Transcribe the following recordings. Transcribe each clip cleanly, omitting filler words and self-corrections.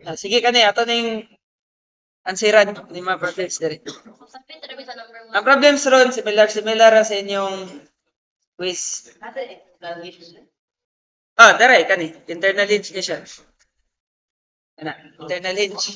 Sige kani ato ning ansiran ni mga problems diri. Ang problems ron similar ra sa inyong quiz. Dere kani internal hinge ni siya. Ana, internal hinge.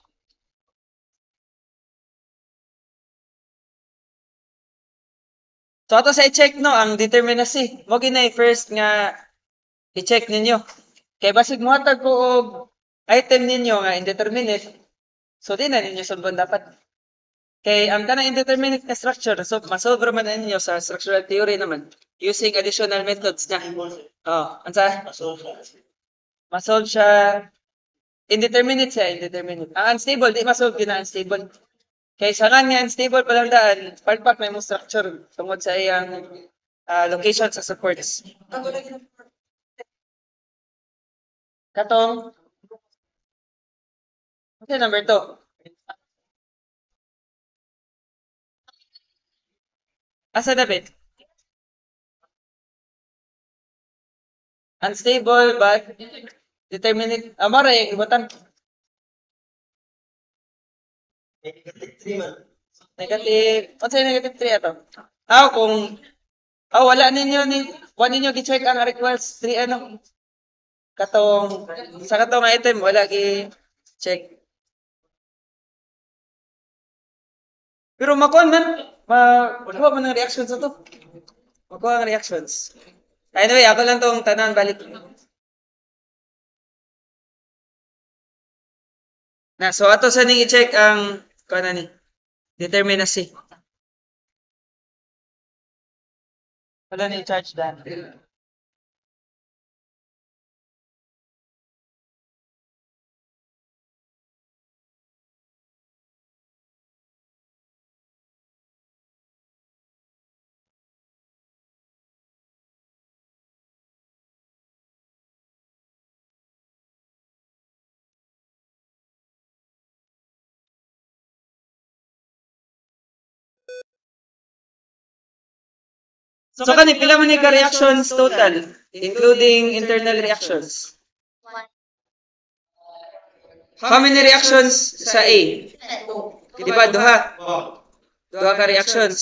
So ato sa i-check no ang determinacy. Mo ginay first nga i-check ninyo. Kay basig mohatag ko og item ninyo nga indeterminate. So di na ninyo sunbon dapat. Kay ang kanang indeterminate na structure, so masolve man ninyo sa structural theory naman using additional methods niya. Ansa? Masolve siya indeterminate siya, indeterminate. Ang unstable, di masolve yun ang unstable. Kay sa nga unstable palang daan, part may mo structure tungod sa iyang location sa supports. Katong okay, number 2. Asa David? Unstable but determinate. Amara yung ibatan. Negative. Ano sa'yo negative 3 ato? Kung wala ninyo gi-check ang request 3 ano? Sa katong item, wala gi-check. Pero makuha man ng reactions na to. Makuha ang reactions. Anyway, ako lang tong tanan balik. So ato sa ning i-check ang ni determinacy. Wala ni charge dan. So kani pila man ni ka reactions total including internal reactions? How many reactions sa A? Di ba duha? Duha ka reactions.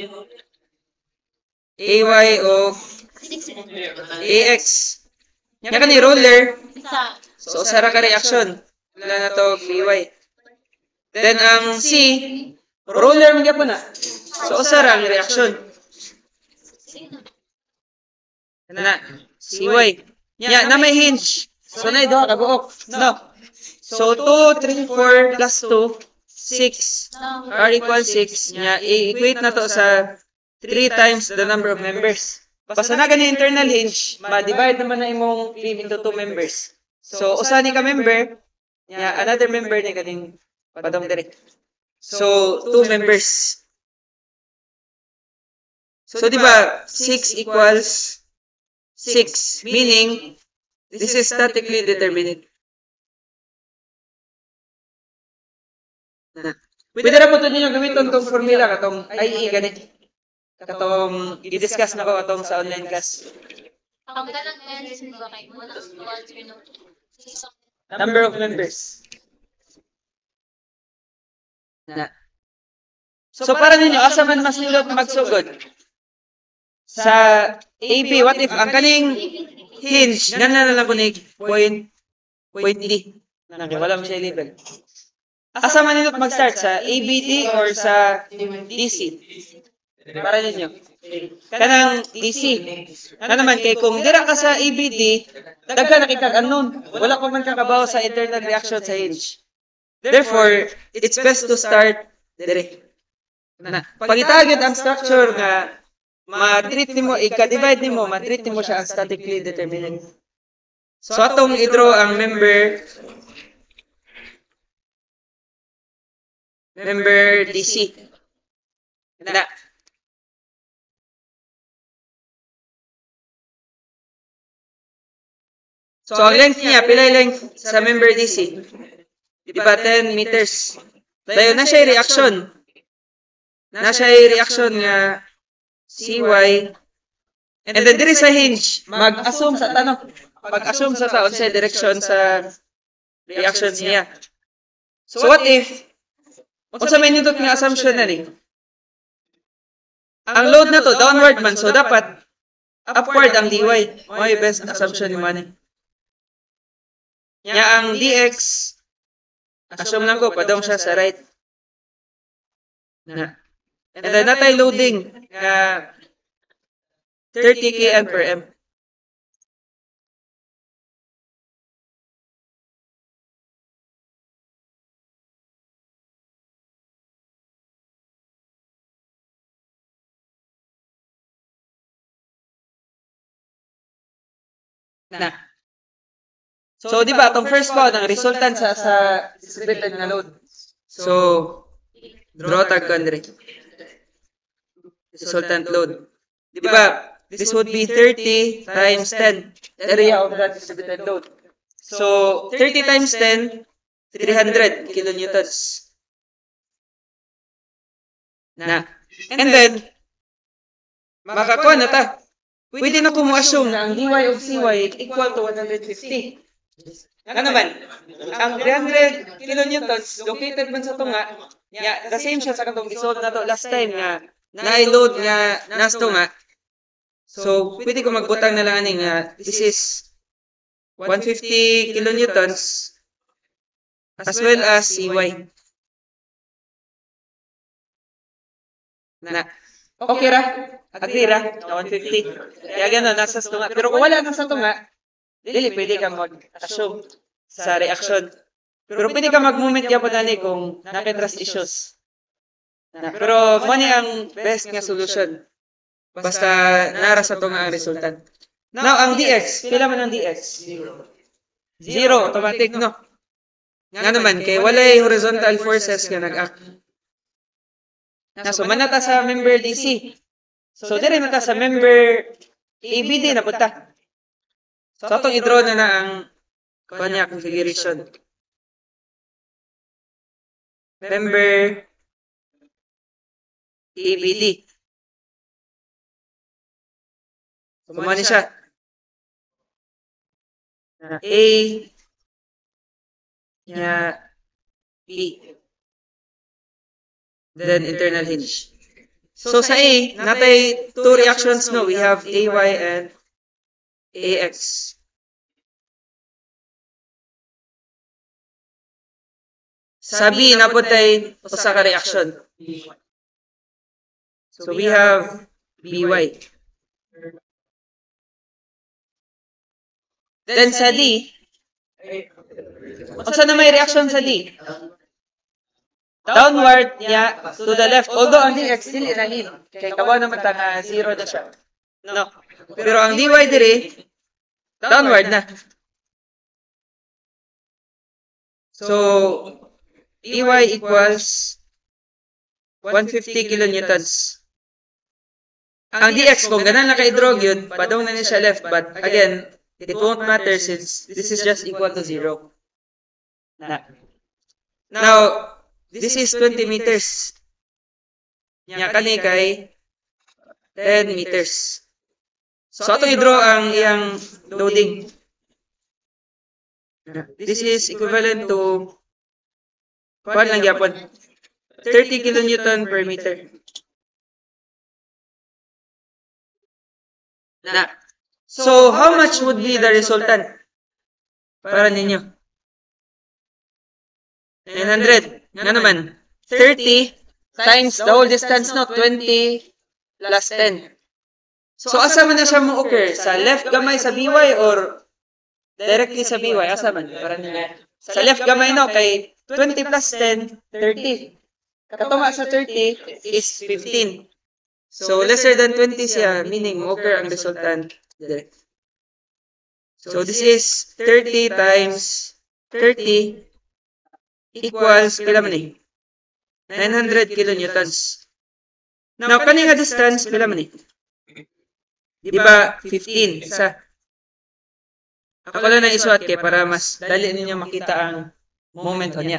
AY of AX. Nya kani roller. So usa ra ka reaction. Wala na to AY. Then ang C roller man gyapon na. So usa ra ang reaction. Na CY. Na may hinge. So na duha ka buok. No. So 2, 3, 4 plus 2, 6. R equals 6. I-equate na to sa 3 times the number of members. Basta na gani internal hinge, ma-divide naman na imong beam into 2 members. So usa ni ka member, another member ni ganing padong direct. So 2 members. So di ba 6 equals 6, meaning this is statically determinate. Pwede na po ito ninyo gamitin itong formula katong IE ganit. Katong i-discuss na ko katong sa online class. Number of members. So para ninyo, asa man mas nilot magsugod? Sa AB, what if ang kaning hinge, na lang ko ni point D. Wala mo siya label. Asa man nilot mag-start sa ABD or sa DC? Para ninyo. Kanang DC. Naman kay kung dira ka sa ABD, daghan na kay unknown. Wala pa man kakabaw sa internal reaction sa hinge. Therefore, it's best to start dire. Pangitagid ang structure nga ma-treat nimo, i-divide nimo, ma-treat nimo siya as statically determinate. So atong i-draw ang member DC. So ang length niya, pilay length sa member DC? Di ba 10 meters? Dayon na siya reaction. Na siya reaction nga CY. And then diri sa hinge, mag-assume sa tanong. Pag-assume sa taon sa direction sa reactions niya. So what if, unsa may nindot nga assumption na ni? Ang load na to, downward man, so dapat upward ang dy. May best assumption ni Manny. Nya ang dx, assume lang ko, padong siya sa right. Na. And then natay loading, 30 kN per m. Na. So, di ba, itong first part, ang resultant sa distributed na load. So, draw tag country. Resultant load. Di ba, this would be 30 times 10, area of that distributed load. So, 30 times 10, 300 kilonewtons. Na. And then, makakuha na ta. Pwede na ko mo-assume na ang dy of cy equal to 150. Nga naman, ang 300 kilonewtons located man sa tunga, the same siya sa katong gisolve na to last time nga na-load nga nas tunga. So, pwede ko magbutang na lang ani nga this is 150 kilonewtons as well as cy. Na. Okay ra? Agree ra? Na 150. Kaya gano'n, nasa tunga. Pero kung wala nasa tunga, dili, pwede ka mag-assume sa reaction. Pero pwede ka mag-moment ka po dani kung nakitras issues. Pero mani ang best nga solution. Basta nara sa tunga ang resultant. Now, ang dx, pila man ang dx? Zero, automatic, no? Nga naman, kay walay horizontal forces nga nag-act. So, manata sa member DC. So, dire na ta sa member ABD na punta. So, itong i-draw na na ang kanya configuration. Member ABD. Kumani siya. A nya B. Then internal hinge. So sa A, natay two reactions no. We have AY and AX. Sa B, naputay usa ka reaction. So we have BY. Then sa D, unsa na may reaction sa D? Downward niya to the left. Although ang dx still inahin. Kay kawa naman ta nga 0 na siya. No. Pero ang dy dire, downward na. So, dy equals 150 kilonewtons. Ang dx, kung ganun na ka-i-draw yun, padong na niya siya left. But again, it won't matter since this is just equal to 0. Now, this is 20 meters. Nya kani kay 10 meters. So, ato i-draw ang iyang loading. This is equivalent to kuan lang gyapon 30 kilonewton per meter. Na. So, how much would be the resultant para ninyo? 900. Nga naman, 30 times the whole distance, no? 20 plus 10. So, asa man na siya mo occur? Sa left gamay sa BY or directly sa BY? Asa man? Sa left gamay, no? Kay 20 plus 10, 30. Katuma sa 30 is 15. So, lesser than 20 siya, meaning mo occur ang resultant direct. So, this is 30 times 30 equals, pila man eh? 900 kilonewtons. Now, kani nga distance, pila man eh? Di ba 15? Isa. Ako lang na isuat kay para mas dali ninyo makita ang moment niya.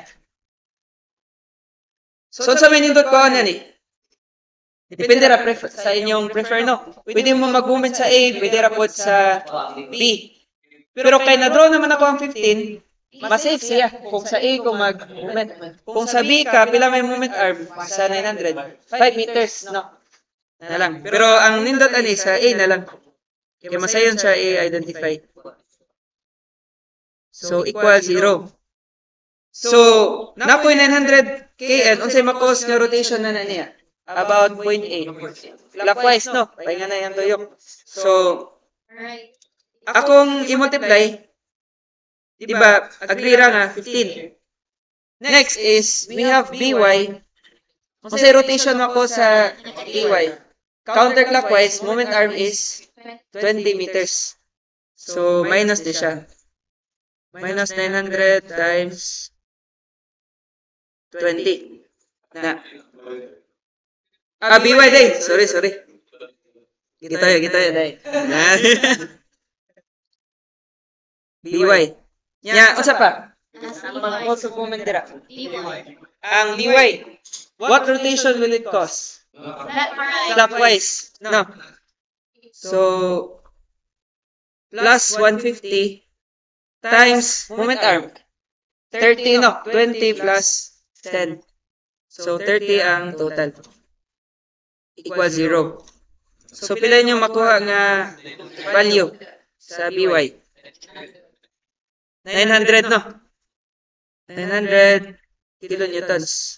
So, sa may nindot ko ano ni? Depende ra sa inyong prefer, no? Pwede mo mag-moment sa A, pwede ra po sa B. Pero kay na-draw naman ako ang 15, Mas-safe siya. Kung sa A, kung mag-moment. Kung sa B ka, pila may moment arm sa 900? 5 meters, no? Na lang. Pero ang nindot ani sa A na lang. Kaya masayon siya i-identify. So, equal 0. So, napoy 900 kn, unsay makos nga rotation na niya? About 0.8. Clockwise, no? Pahinga na yung tuyok. So, akong i-multiply, di ba, agree ra nga, 15. Next is, we have by. Unsay rotation ako sa ay? Counterclockwise, moment arm is 20 meters. So, minus di siya. Minus 900 times 20. Na. BY day. Sorry. Gito yun, day. BY. Nya, unsa pa? Ang also comment dira. Ang BY. What rotation will it cause? Clockwise. No. So, plus 150 times moment arm. 30, no? 20 plus 10. So, 30 ang total. Equal 0. So, pila nyo makuha nga value sa BY? 900, no? 900 kilonewtons.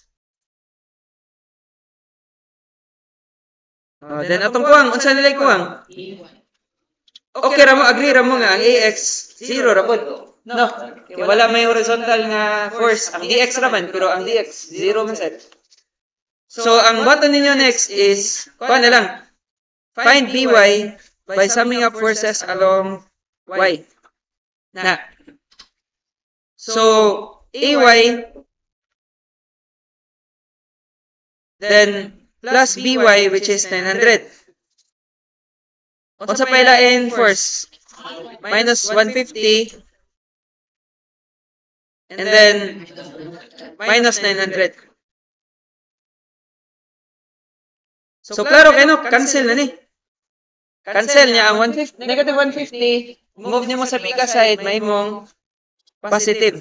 Then, atong kuwang, unsa nilay kuwang? Okay, agree ramo nga, ang AX, 0 rapod. No? Kaya wala may horizontal nga force. Ang DX raman, pero ang DX, 0 man set. So, ang button ninyo next is, kuha na lang, find BY by summing up forces along Y. Na. So, AY, then, plus BY, which is 900. Unsa pa ilain force? Minus 150. And then, minus 900. So, klaro kayo, cancel na ni. Cancel niya ang 150, negative 150. Move niyo mo sa pika side, may mong positive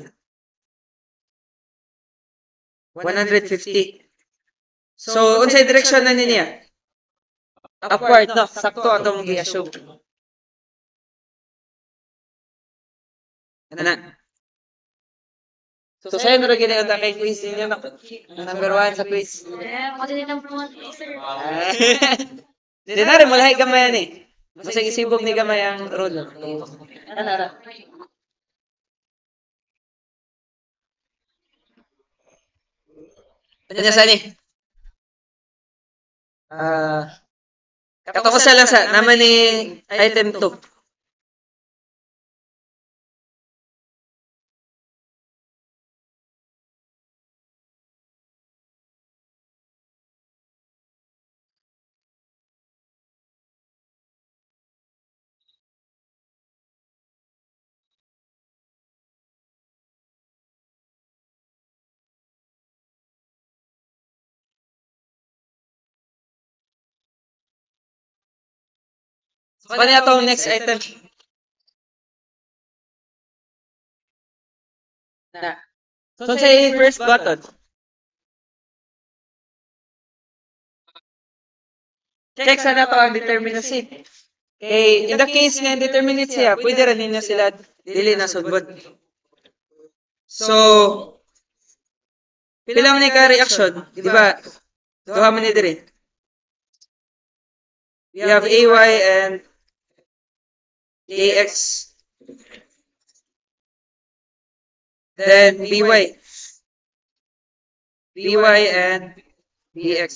150. So, unsay direction na niya? Upward, no? Sakto atong i-assume. Ano na? So, sa'yo na rin ginagawa kay quiz ninyo. Number 1 sa quiz. Hindi na rin, malahay gamay yan eh. Basta isibog ni gamay ang rule. Ano na? Ano niya saan eh? Katakusa lang sa naman ni item 2. So, ano itong next item? Na. So, say first button. Check sana to ang determinacy. Okay, in the case nga determinate siya, pwede rin ninyo sila dili na sudbot. So, pila man ka reaction, di ba? Duha man ni diri. We have AY and AX. Then BY. BY and BX.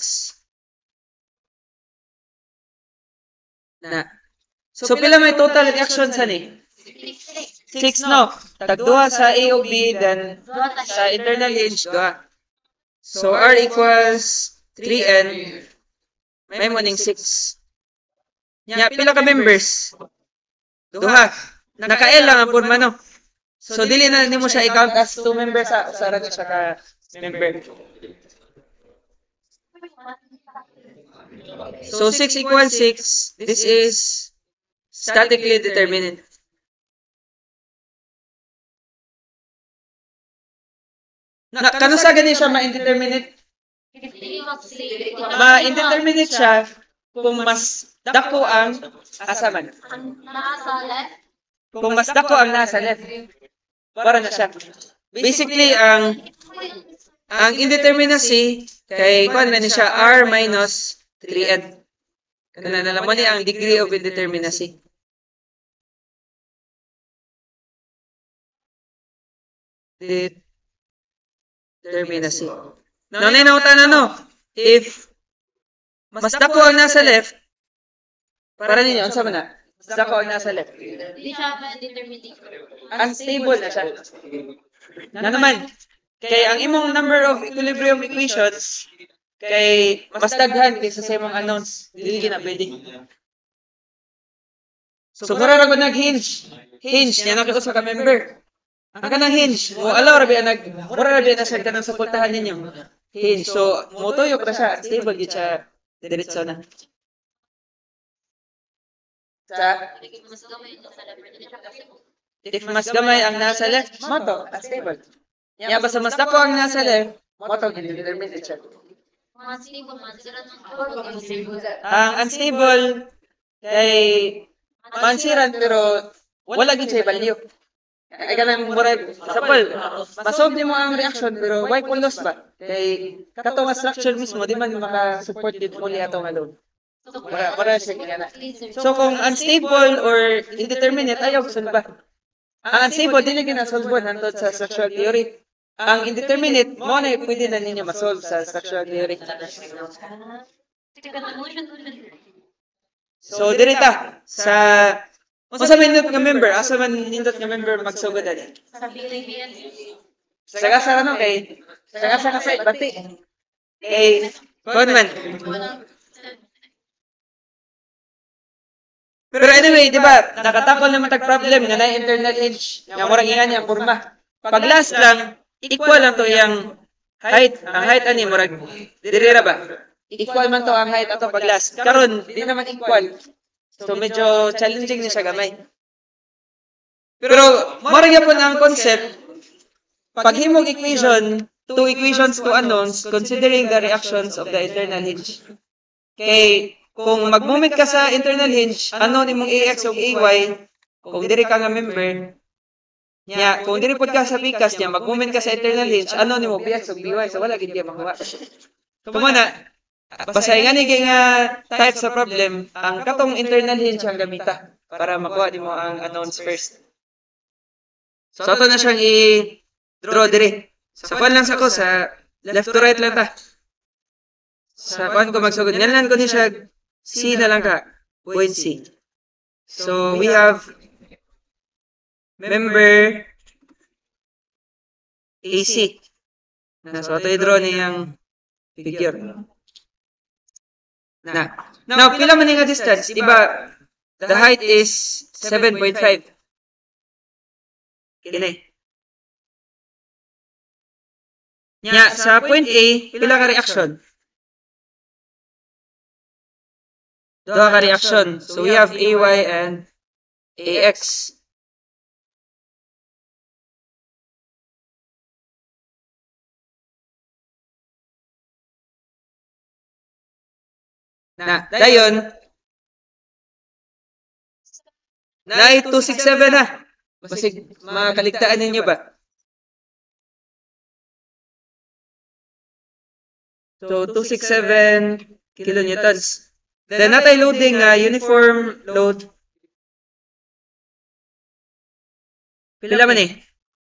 Na. So, pila may total reaction sa ni? 6, no? Tagduha sa A o B, then sa internal edge, duha. So, R equals 3 and may morning 6. Nya, pila ka members? Duha. Naka-L lang ang forma, no? So, dili na mo siya i-count as 2 members sa usara niya siya ka member. So, 6 equals 6. This is statically determinate. Kano sa gani siya ma-indeterminate? Ma-indeterminate siya kung mas dako ang asaman. Kung mas dako ang nasa left. Para na siya. Basically, ang indeterminacy kay kuan man siya R minus 3n. Kana na naman ni ang degree of indeterminacy. Determinacy. Nanay na no? If mas dako ang nasa left, para ninyo, unsa man na? Mas dako ang nasa left. Hindi siya ma-determinate. Unstable na siya. Na naman, kay ang imong number of equilibrium equations, kay mas daghan kaysa sa imong unknowns, dili na pwede. So, mura ra ko nag-hinge. Hinge, niya na sa ka-member. Ang kanang hinge, mo alaw rabi mura rabi na siya kanang suportahan ninyo. Hinge. So, motuyok na siya, stable gid siya diretso na. If mas gamay ang nasa left, moto, stable. Ya basta mas dako ang nasa left, moto gid determinate siya. Ang unstable kay mansiran pero wala gid siya value. Ay kanang murag example, masolve nimo ang reaction pero why kulos ba? Kay katong structure mismo di man maka-support dito fully atong load. Para siya gina. So kung unstable or indeterminate ayaw gusto ba? Ang unstable dili gina-solve hantod sa structural theory. Ang indeterminate mo na pwede na ninyo ma-solve sa structural theory. So direta sa unsa man nindot nga member, asa man nindot nga member magsugod ani? Sa gasa ano kay sa gasa ka sa bati. Kay kon man. Pero anyway, di ba, nakatakol naman tag problem nga na internal hinge nga murag ingan niya porma. Pag last lang equal lang to yang height. Ang height ani murag diri ra ba? Equal man to ang height ato pag last. Karon di naman equal. So medyo challenging ni siya gamay. Pero murag gyapon ang concept pag himog equation, two equations to unknowns considering the reactions of the internal hinge. Kay kung mag-moment ka sa internal hinge, unknown imong AX ug AY, kung diri ka nga member, nya kung diri pod ka sa pikas nya mag-moment ka sa internal hinge, unknown imong BX ug BY, so wala gid ka makuha. So mana pasayngan ni nga type sa problem, ang katong internal hinge ang gamita para makuha nimo ang unknowns first. So ato na siyang i-draw diri. Sa kuan lang sa ko sa left to right lang ta. Sa kuan ko magsugod ngalan ko ni siya C na lang ka, point C. So we have member AC. So ato i-draw niyang figure. Now, pila man nga distance, di ba? The height is 7.5. Kini. Nya, sa point A, pila ka reaction? Duha ka reaction. So, we have AY and AX. Dayon, na 267 na. Basig makaligtaan ninyo ba? So 267 kilonewtons. Then natay loading uniform load. Pila man eh?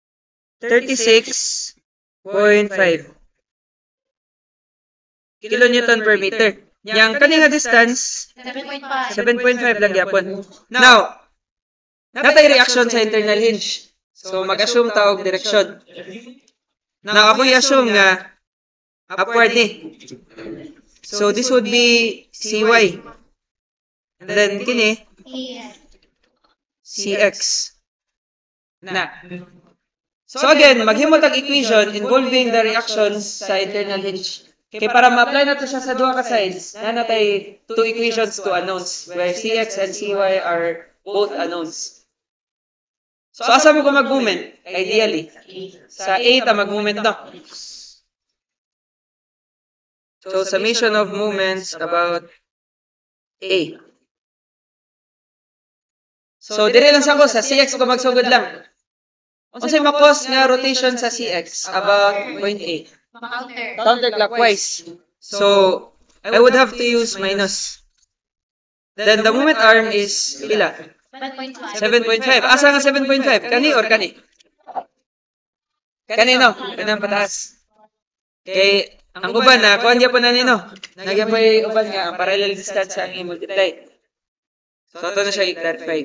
36.5 kilonewton per meter. Yang kani nga distance 7.5 lang gyapon. Now, natay reaction sa internal hinge. So mag-assume ta og direksyon. Now ako i-assume nga upward ni. So this would be CY. And then kini CX. Na. So again, maghimo tag equation involving the reactions sa internal hinge. Okay, para ma-apply nato siya sa duha ka sides, natay two equations to unknowns where CX and CY are both unknowns. So, asa mo ko mag-movement? Ideally. Sa A, ta mag-movement na. So, summation of movements about A. So, dire lang sa ko, sa CX ko magsugod lang. Unsay makos nga rotation sa CX about point A? Counterclockwise. So, I would have to use minus. Then, the movement arm is pila? 7.5. Asa nga 7.5? Kani or kani? Kani no? Kanang pataas. Kay, ang uban na, kuhan niya po na nino. Nagyan po yung uban nga, ang parallel distance sa ang i-multiply. So, ito na siya i-clarify.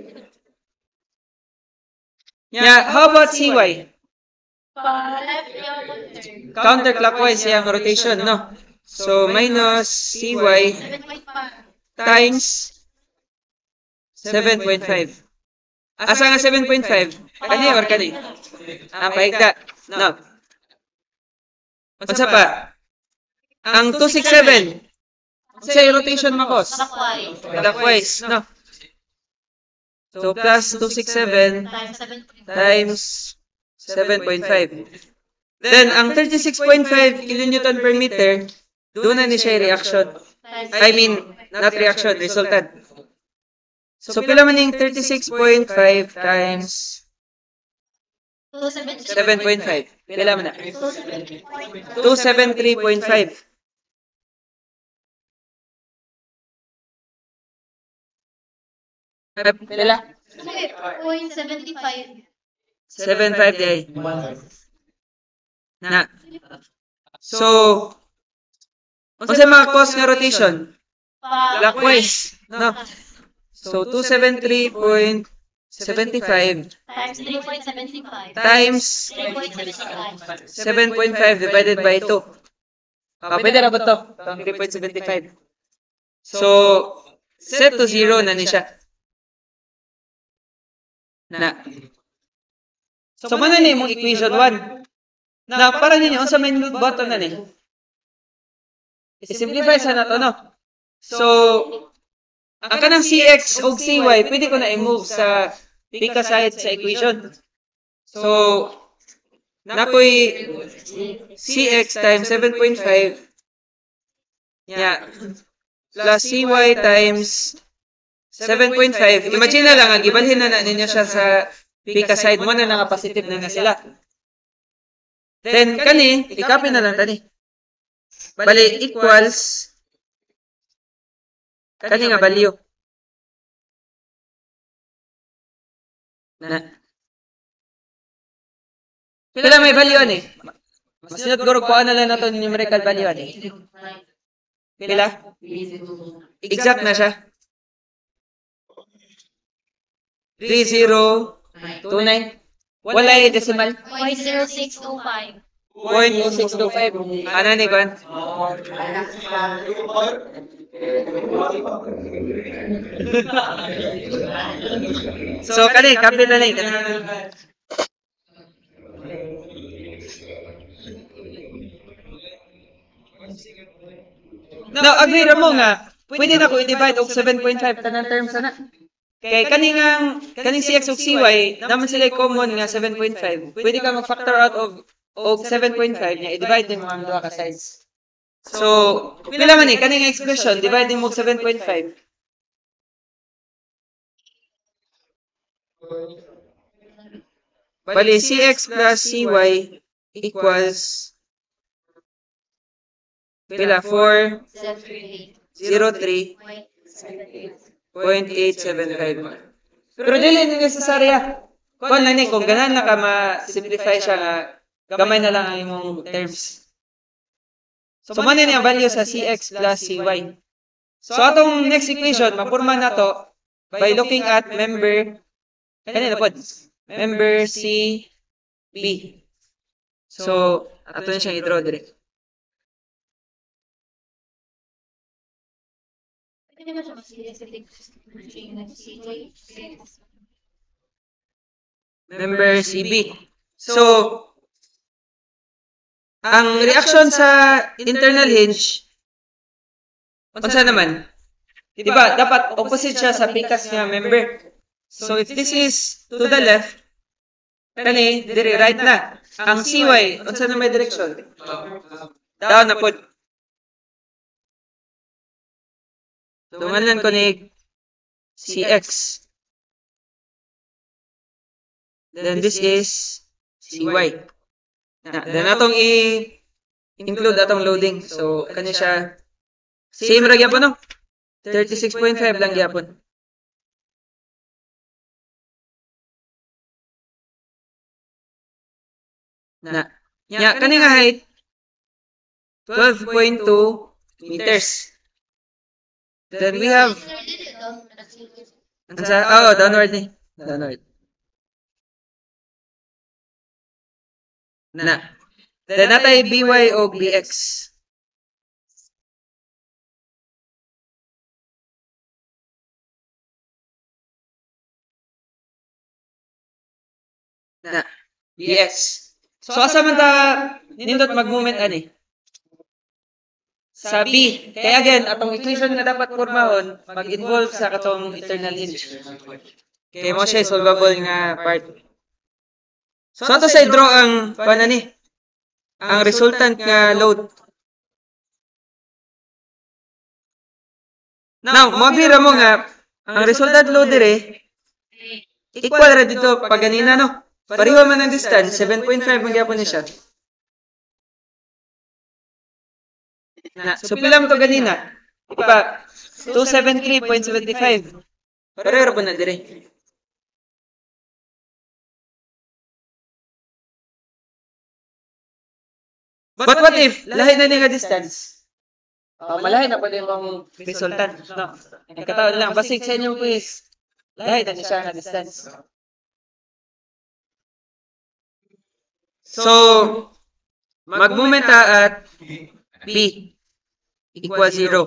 Yeah, how about CY? Counterclockwise yung rotation, no? So, minus CY times 7.5. Asa nga 7.5? Kani or kani? Paigda. No. Unsa pa? Ang 267. Unsa yung rotation makos? Clockwise, no? So, plus 267 times 7.5. Then, ang 36.5 kilonewton per meter, doon na ni siya reaction. I mean, not reaction, resultant. So, pila man yung 36.5 times 7.5. Pila man na? 273.5. Pila? 0.75. 7.5 day. Na. So, unsa mga cause nga rotation? Clockwise. No? So, 273.75 Times 3.75. times 7.5 divided by 2. Pwede na ba ito? 3.75. So, set to 0 na ni siya. Na. So, mana ni mong equation 1? Na, para ninyo, unsa may button na ni? I-simplify sa nato, no? So, ang kanang CX o CY, pwede ko na i-move sa pika side sa equation. So, nakoy CX times 7.5 plus CY times 7.5. Imagine na lang, gibalhin na ninyo siya sa pika side mo na nga positive na sila. Then, kani, i-copy na lang tani. Bali, equals kani nga value. Na. Pila may value ani? Mas sinugurog ko na lang na ito numerical value ani. Pila? Exact na siya. 3029. Walay decimal. 0.0625. 0.0625. Ano ni Kwan? So, kani, capital na yun. Now, agree ra mo nga, pwede na ko i-divide og 7.5 tanang terms na. Kay kaning CX ug CY, naman sila common nga 7.5. Pwede ka mag-factor out of 7.5 niya, i-divide din mo ang duha ka sides. So, pila man kaning expression, divide din mo og 7.5. Bali, CX plus CY equals pila 403.875. Pero dili ni necessarya. Kung nani, kung ganan na ka ma-simplify siya nga, gamay na lang ang imong terms. So, manin ang value sa CX plus CY. So, atong next equation, mapurma na to by looking at member, kanina po, member CB. So, ato na siyang i-draw direct. Member CB. So, ang reaction sa internal hinge, unsa naman? Diba, dapat opposite siya sa pikas nga member. So, if this is to the left, Kani, diri right na. Ang CY, unsa na may direksyon? Down na pod. Tunganan ko ni CX. Then this is CY. Then atong i-include atong loading. So, kani siya, same ra gyapon no? 36.5 lang gyapon. Kani nga height, 12.2 meters. Then we have, downward ni. Downward. Then natay BY o BX. BX. So, asa man ta nindot mag-movement ani? Sa B. Kaya again, atong equation nga dapat formahon, mag-involve sa katong internal hinge. Kaya mo siya solvable nga part. So, ato sa draw ang panani. Ang resultant nga load. Now, mag-vira mo nga, ang resultant load dire, equal ra dito pag ganina, no? Pareho man ang distance, 7.5 magyapon ni siya. So, pilam to ganina. Ipa, 273.75. Pareho ra po na dire. But what if, lahi na nga distance? Malahi na pwede mong resultant. No? Nagkataon lang, basic sa inyong quiz. Lahi na siya nga distance. So, mag-moment at B equal 0.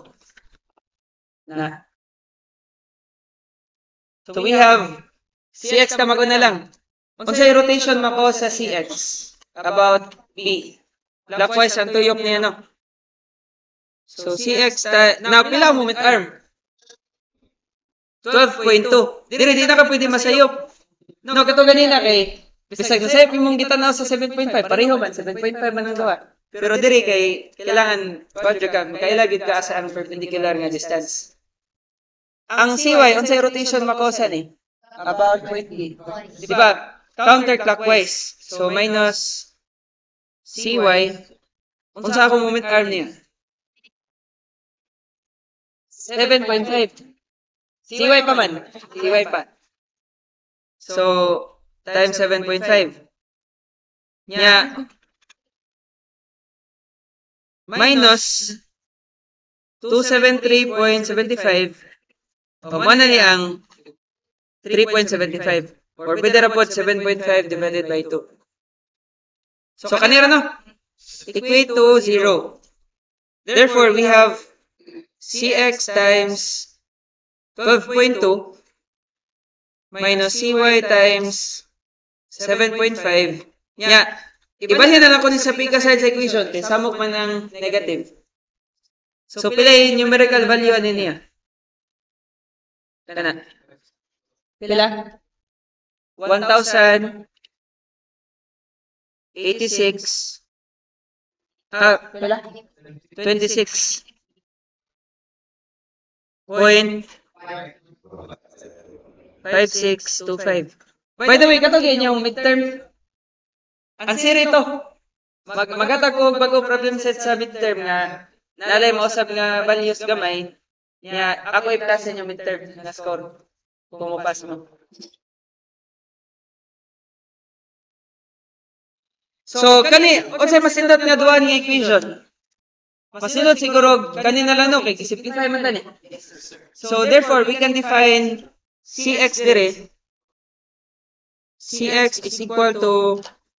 So, we have CX ka mag-una lang. Unsay rotation mako sa CX about B. Clockwise ang tuyok niya, no? So, CX, now, pila ang moment arm? 12.2. Di na ka pwede masayop. No, kato ganina kay, bisag nasayop yung gitanaw sa 7.5. Pareho man, 7.5 man ang gawa. Pero diri kay, kailangan, kwadyo ka, makailagid ka sa ang perpendicular nga distance. Ang CY, unsay rotation makosa ni? About 20. Di ba? Counterclockwise. So, minus CY, unsa ako moment arm niya? 7.5. CY pa man. CY pa. So, times 7.5. Minus 273.75. Pamana niya ang 3.75. Or pwede rapot 7.5 divided by 2. So, kanira no? Equate to 0. Therefore, we have CX times 12.2 minus CY times 7.5. Ibalhin na lang ko sa pika side sa equation kaya samok man ng negative. So, pila yung numerical value ano niya? Kana. Pila? 1,086. Pila? 26. 0.5625. By the way, katugin yung midterm. Ang siri ito. Magatag ko bago problem set sa midterm nga nalay mausap nga values gamay nga ako iptasin yung midterm na score. Pumupas mo. So, unsay masindot nga duha nga equation? Masinod siguro kanina lang no, kay simplify man tani. So therefore we can define CX dire. CX is equal to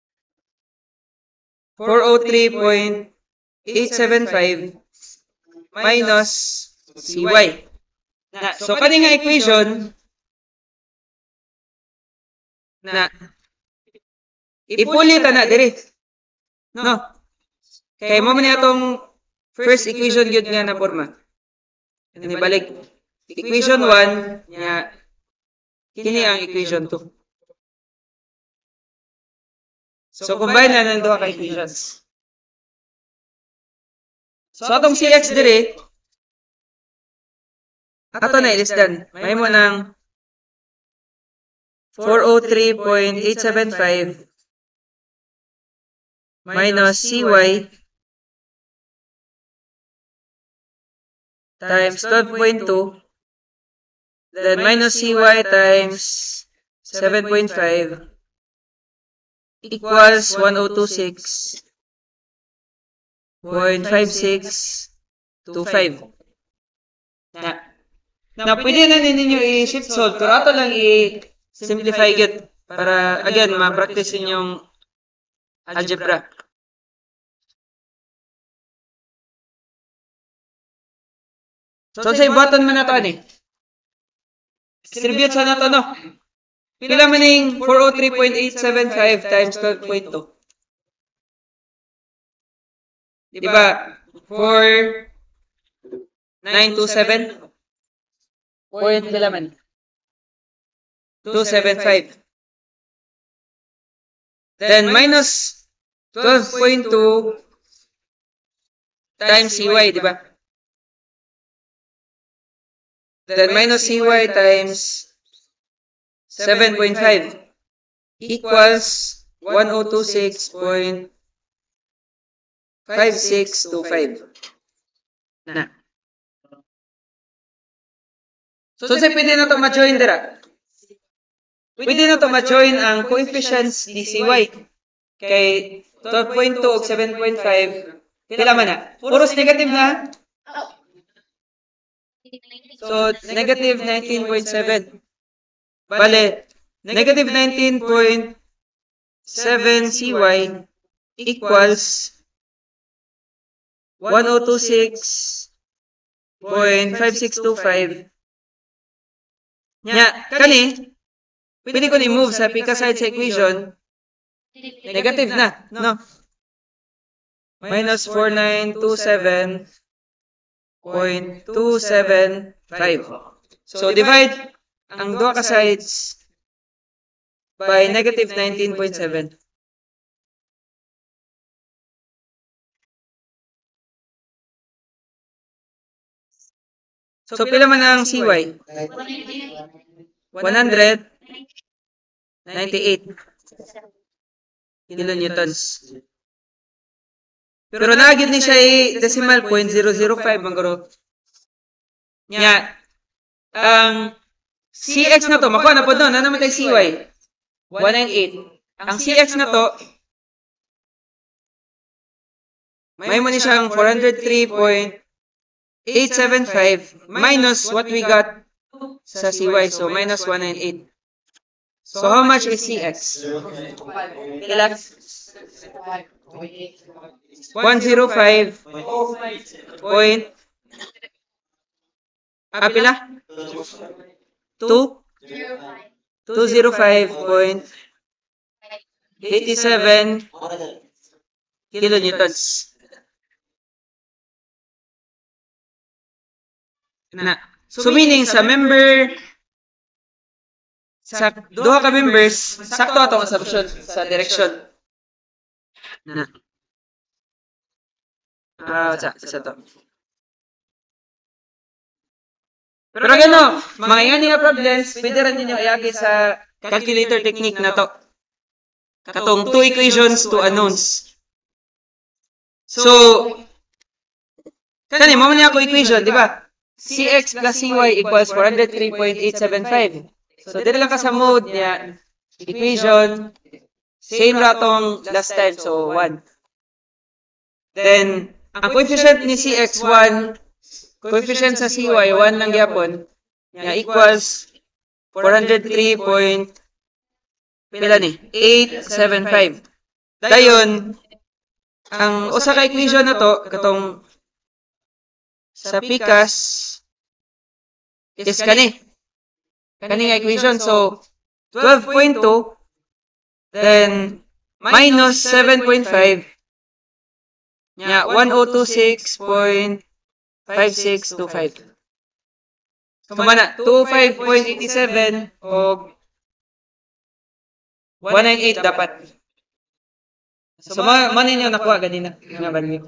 403.875 minus CY. So kani nga equation na ipulit na dire. No. Kay mo man atong first equation yun nga na forma. Balik. Equation 1, kini ang equation 2. So, combine na ng duha ka equations. So, atong CX dire, ato na ilisdan. May mo ng 403.875 minus CY times 12.2, then minus CY times 7.5 equals 1026.5625. Na pwede na ninyo i-shift solve, pero ato lang i-simplify it para, again, ma-practice inyong algebra. So, sa button mo na to, ani? Distribute sa na to, no? Pila man yung 403.875 times 12.2? Diba? 4,927? Point pila man? 275. Then minus 12.2 times CY, diba? Then minus CY times 7.5 equals 1026.5625. Na. So, pwede na ito ma-join dira. Pwede na ito ma-join ang coefficients ni CY. Kay 12.2 o 7.5, pila man na? Puros negative na. So, negative 19.7. Bale, negative 19.7 CY equals 1026.5625. Nya, kani, pwede ko ni-move sa pika side sa equation, negative na, no? Minus 4927.275. So, divide ang duha ka sides by negative 19.7. So, pila man ang CY? 198 kilonewtons. Pero naagid ni siya decimal point 005 maguro. Nya, ang CX na to, makuha na po doon. Ano naman tayo CY? 198. Ang CX na to, may mo ni siyang 403.875 minus what we got sa CY. So, minus 198. So, how much is CX? Pila? 105 point pila? 205.87 kilonewtons. Na. So, meaning sa member, sa duha ka members, sakto atong assumption sa direction. Na. Sa to. Pero gano, mga yan nga problems, pwede rin ninyo iagi sa calculator technique na to. Katong two equations, two unknowns. So, kani, mo niya ako equation, di ba? CX plus CY equals 403.875. So, dito lang ka sa mode niya, equation, same ratong last time, so 1. Then, ang coefficient ni CX 1, coefficient sa CY 1 lang gyapon, niya equals 403.875. Dayon, ang usa ka equation na to, katong sa PICAS, is kani nga equation. So, 12.2, then, minus 7.5, nya 1026.5625. So, mana, 25.87 o 198 dapat. So, man ninyo nakuha ganina nga value.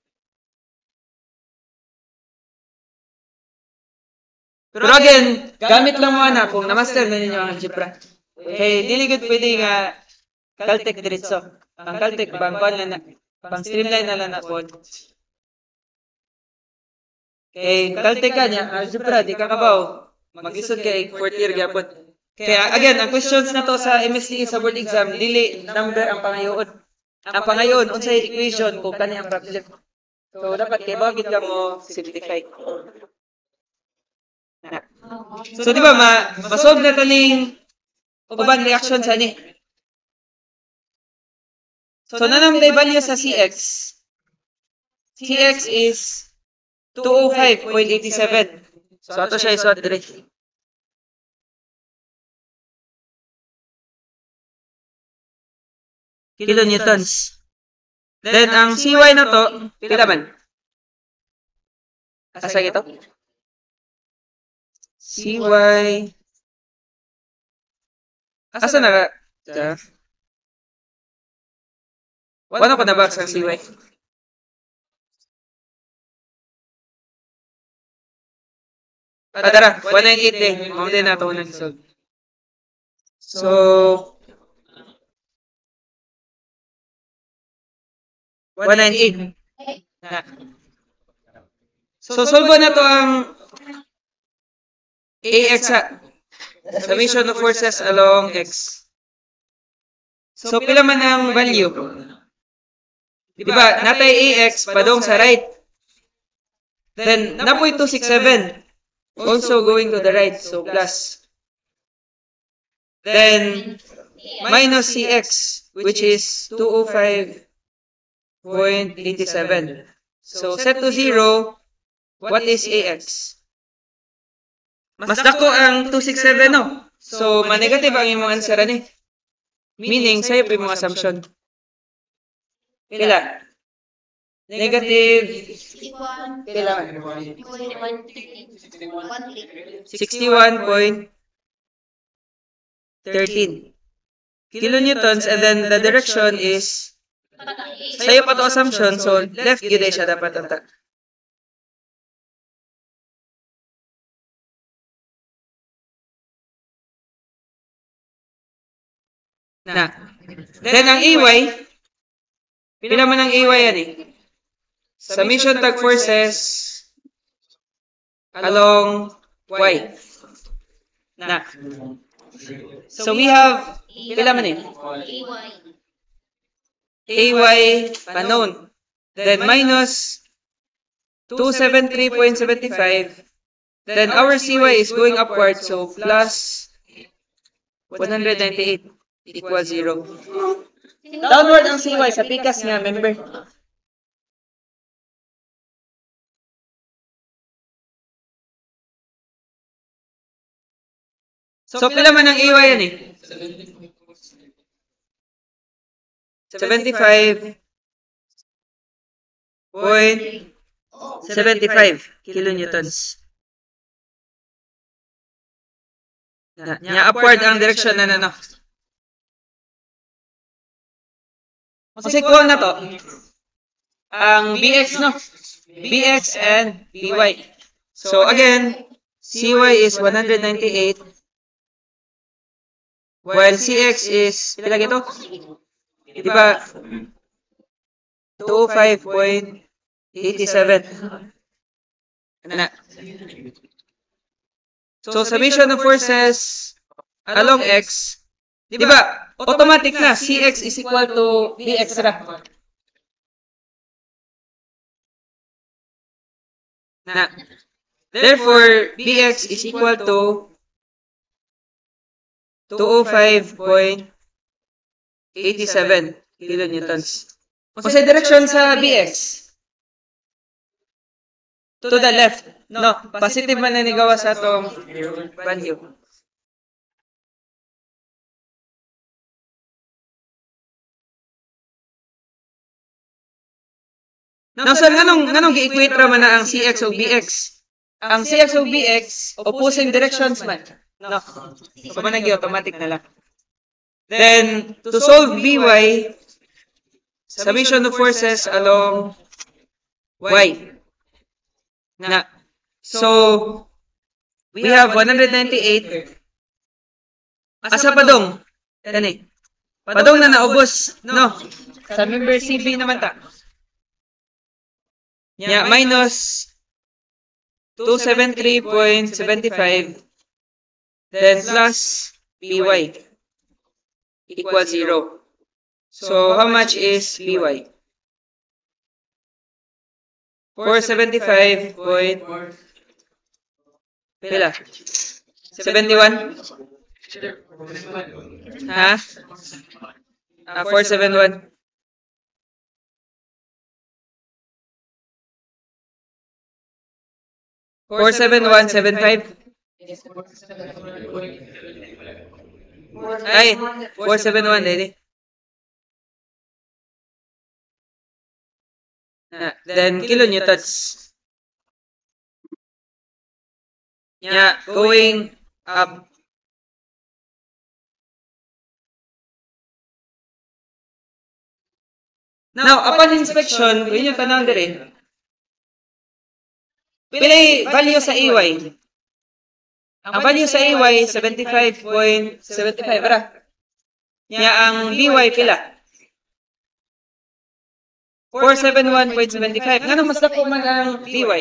Pero again, gamit lang mo na kung na-master na ninyo ang algebra. Okay, dili gud pwede nga Caltech diretso. Ang Caltech pang streamline na lang na po. Okay, Caltech ka niya, algebra di ka kabaw. Mag-isod kay 4th year gyapon. Kaya again, ang questions na to sa MSCE sa board exam, dili number ang pangayoon. Ang pangayoon unsay equation kung kani ang problem. So dapat kay bagid ka mo simplify. So di ba ma-solve na taning uban reaction sa ni. So nanam day value sa CX. CX is 205.87. So ato siya isuot dire. Kilonewtons. Then ang CY na to, pila man? Asa ito? CY. Asa na ka? Wala ko na box ang CY. Tara, 198 din. Mao din na ito nag-solve. So, 198. So, solve na to ang AX summation of forces along X. So, pila man ang value? Diba, natay AX padong sa right. Then, napoy 267. Also going to the right, so plus. Then, minus CX, which is 205.87. So, set to 0, what is AX? Mas dako ang 267, no? So, ma-negative ang imong answer ani. Meaning, sa'yo po yung assumption. Pila? Negative. Pila man? 61.13 kilonewtons, and then the direction is sa'yo pa to assumption, so left yun ay siya dapat ang na. Then ang AY, pila man ang AY yan eh? Summation tag forces along Y. Na. So we have, pila man eh? AY unknown. Then minus 273.75. Then our CY is going upward, so plus 198 equals 0. Downward ang CY sa pikas nga, member. So, pila man ang AY yan eh? 75.75 kilonewtons. Nya upward ang direction na no. Kasi kuha na to. Ang BX no. BX and BY. So again, CY is 198. While CX is, pila ito? Diba? 205.87. Na. So, summation of forces along X, diba? Automatic na, CX is equal to BX ra. Na. Therefore, BX is equal to 205.87 kilonewtons. Kasi direction sa BX? To the left. No, positive man na nigawa sa itong value. Now, sir, ganong gi-equate raman na ang CX o BX? Ang CX o BX, opposing directions man. No. So, managi automatic na lang. Then, to solve BY, summation of forces along Y. So, we have 198. Asa padong? Kani. Padong na naubos, no? Sa member CB naman ta. Minus 273.75 then plus BY equals 0. So, how much is BY? 475. Pila? 71? Ha? 471. 47175. Ay, 471, ready? Then kilonewtons. Going up. Now, upon inspection, yun yung tanong dire. Pilay value sa AY. Ang value sa AY, 75.75, para. Ang BY, pila? 471.75. Nga mas dako man ang BY.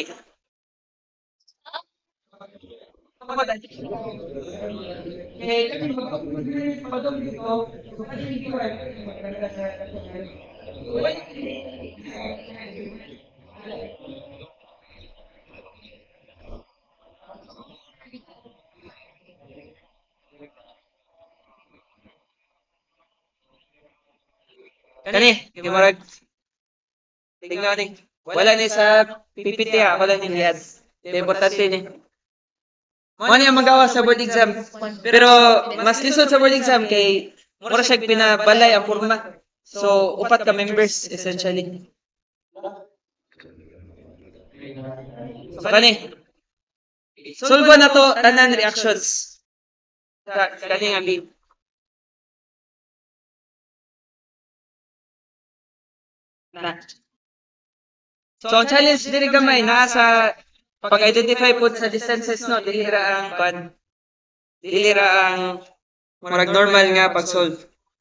Kani, yung marag tingnan ni. Wala ni sa PPT ha, wala ni liad. Importante ni. Mo niya magawa sa board exam. Pero mas lisod sa board exam kay mura siya pinabalay ang forma. So, upat ka members essentially. So, kani. Solve na to tanan reactions. Kani nga big. So, ang challenge diri gamay naa sa pag-identify po sa distances, no, dilira ang marag normal nga pag-solve.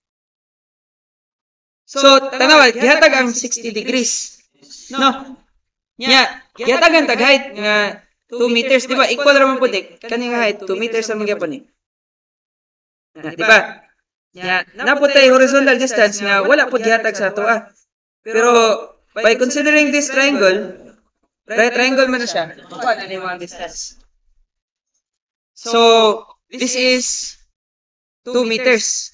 So, tanawa, gihatag ang 60 degrees. No? Gihatag ang tag-height nga 2 meters, di ba? Equal raman po dik. Kani nga height, 2 meters ang magyapon eh. Di ba? Naputay horizontal distance nga wala po gihatag sa ato. Pero, by considering this triangle, right triangle man na siya, makuha na yung mga distance. So, this is 2 meters.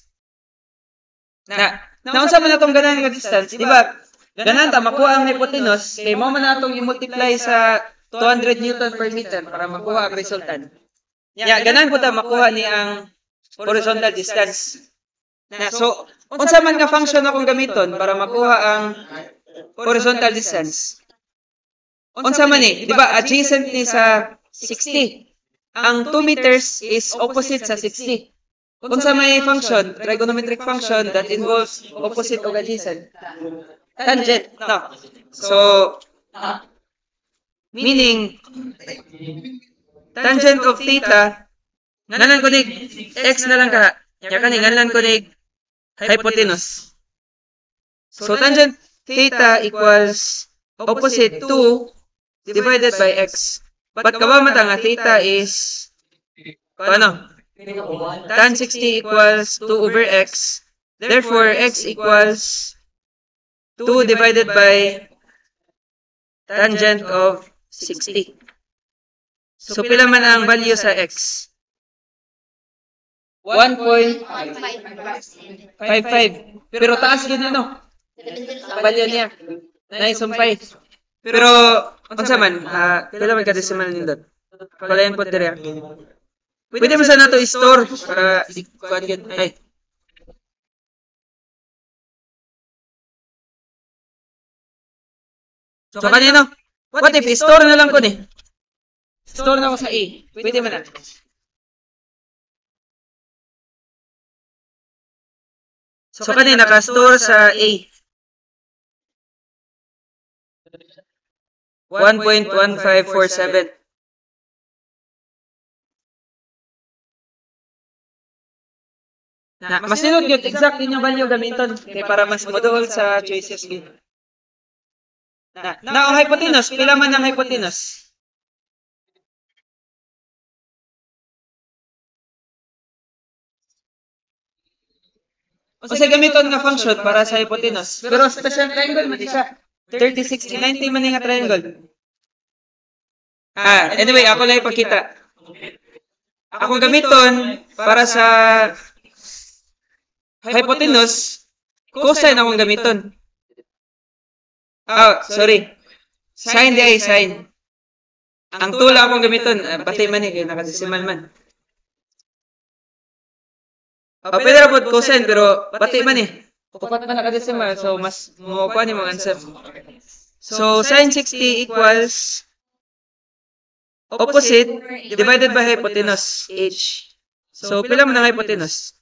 Naunsa man na itong ganan nga distance, di ba? Ganan ta, makuha ang hypotenuse, kaya mo man na itong i-multiply sa 200 Newton per meter para makuha ang resultant. Ganan po ta makuha ni ang horizontal distance. So, unsa man nga function akong gamiton para makuha ang horizontal distance? Unsa man ni, di ba, adjacent ni sa 60. Ang 2 meters is opposite sa 60. Unsa may function, trigonometric function that involves opposite o adjacent? Tangent, no. So, meaning, tangent of theta, ngalan ko ni x na lang ka. Ngalan ko ni hypotenuse. So, tangent theta equals opposite 2 divided by x. But kabamata nga theta is, paano? Tan 60 equals 2 over x. Therefore, x equals 2 divided by tangent of 60. So, pila man ang value sa x? 1.55. Pero taas yun ano? Value niya. Naisumpay. Pero, unsa man, pila man ka-decimal nindot? Palayan po dire. Pwede mo sana ito i-store para ay. So, kanino? What if i-store na lang ko ni? Store na ko sa A. Pwede mo na. So, kanina naka-store sa A. 1.1547. Mas nindot yun, exact yun yung value gamiton. Kaya para mas moduol sa choices yun. Ang hypotenuse, pila man ang hypotenuse? O sa gamiton nga function para sa hypotenuse. Pero special triangle man siya. 30, 60, 90 man nga triangle. Anyway, ako lang ipakita. Ako gamiton para sa hypotenuse, cosine akong gamiton. Sorry. Sine di ay sine. Ang tula akong gamiton, pati man eh, nakadesimal man. Pwede na po cosine, pero pati man eh. Upat man nakadesimal, so mas makuha ni mga answer. So, sine 60 equals opposite divided by hypotenuse, h. So, pila mo ng hypotenuse?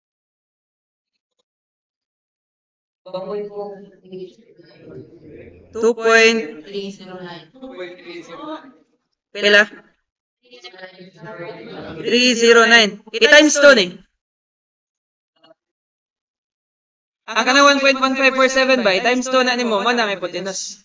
2.309. Pila? 309. I-times 2 eh. Ang kana 1.1547 ba? I-times 2 na ni mo, man ang hypotenuse.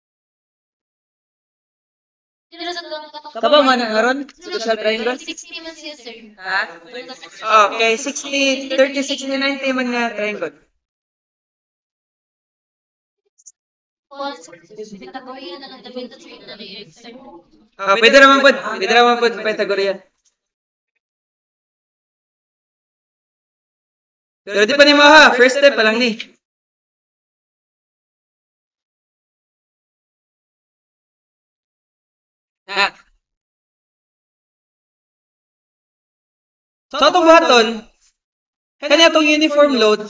Kaba man ang aron? Social triangle? 60 man siya, sir. Okay, 60, 30, 60, 90 man nga triangle. Pythagorean na lang dapat ito na rin, sir. Pwede naman po. Pwede naman po Pythagorean. Pero di pa ni mo ha. First step pa lang ni. So, itong buhaton, kanya itong uniform load,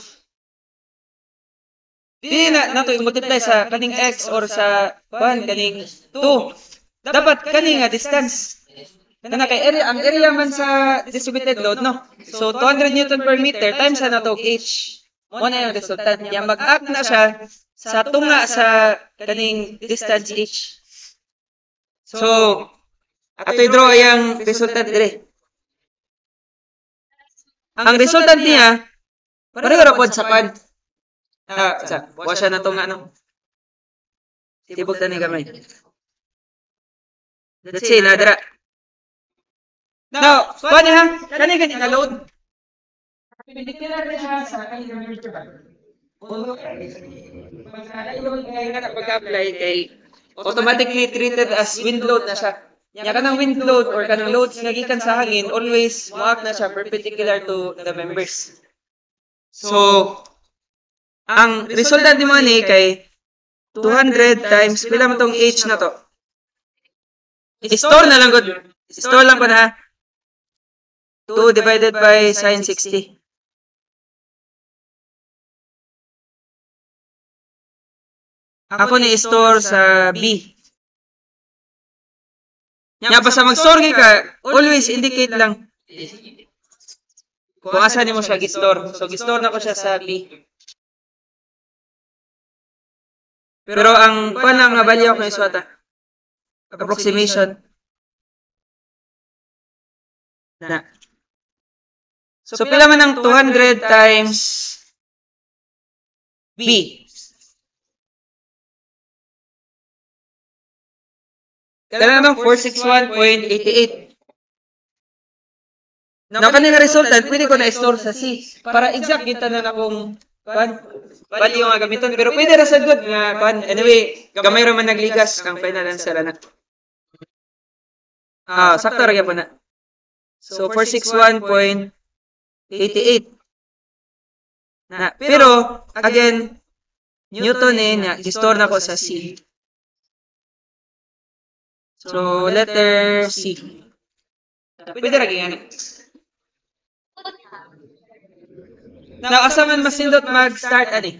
di na ito i-multiply sa kaning x or sa kaning 2. Dapat kaning distance. Kay area, ang area man sa distributed load, no? So, 200 Newton per meter times na ito, h. Mo na yung resultant. Yan, mag-act na siya sa tunga sa kaning distance h. So, ato i-draw yung resultant dire. Ang resultant niya, pareho rapod sa pan. Buwa siya na itong ano. Tibog na ni gamay. Let's see, nadara. Now, paano ha? Kani-kani na load. Perpendicular na siya sa kanilang vertical. Pag-apply kay automatically treated as wind load na siya. Nya kanang wind load or kanang loads nga gikan sa hangin, always mo-act na siya perpendicular to the members. So, ang resultant nimo ni kay 200 times pila man tong h na to. I-store na lang gud. I-store lang pa na. 2 divided by sine 60. Ako ni i-store sa B. Nya basta mag-store ka, always indicate lang kung asa nimo siya gi-store. So gi-store na ko siya sa B. Pero ang panang nga value ko isuwata. Approximation. Na. So pila man ang 200 times B. Kailan naman 461.88. Now, kanina resultant, pwede ko na-store sa C. Para exact, kita na akong value nga gamiton. Pero pwede na sa good nga, anyway, gamay raman nagligas ang final answer na. Sakto ragya po na. So, 461.88. Pero, again, Newton niya, i-store na ko sa C. So, letter C. Pwede ragya nga. Now, asa man masindot mag-start ani?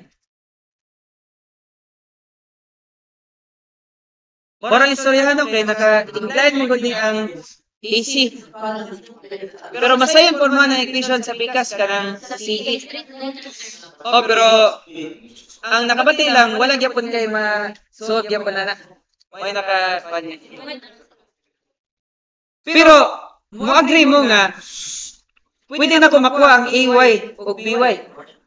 Parang istoryahan okay, naka-incline mo gud ang AC. Pero masayon po mo ng equation sa pikas kanang CE. Pero ang nakabati lang, wala gyapon kay ma-solve gyapon na. May naka-kanya. Pero, mo agree mo nga, pwede na ko makuha ang AY o BY.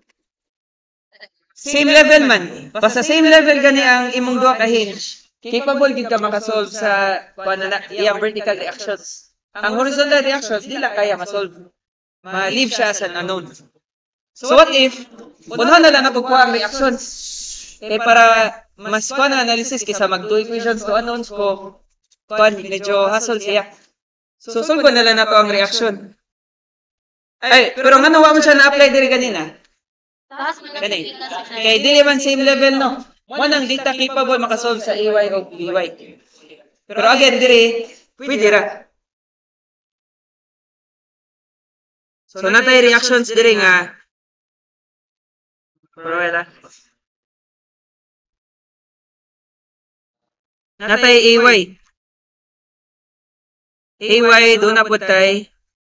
Same level man. Basta same level gani ang imong duha ka hinge. Capable gid ka makasolve sa iyang vertical reactions. Ang horizontal reactions, di lang kaya ma-solve. Ma-leave siya as an unknown. So what if, unahan na lang nakukuha ang reactions. Para mas kuha na analysis kaysa mag-do equations to unknowns ko, medyo hassle siya. So solve ko na lang na to ang reaction. Ay, pero nga nawa mo siya na-apply diri ganina. Kani. Kay dili man same level no. Mo nang data capable makasolve sa AY o BY. Pero again diri pwede ra. So natay reactions diri nga provide. Natay AY. AY do na pud tay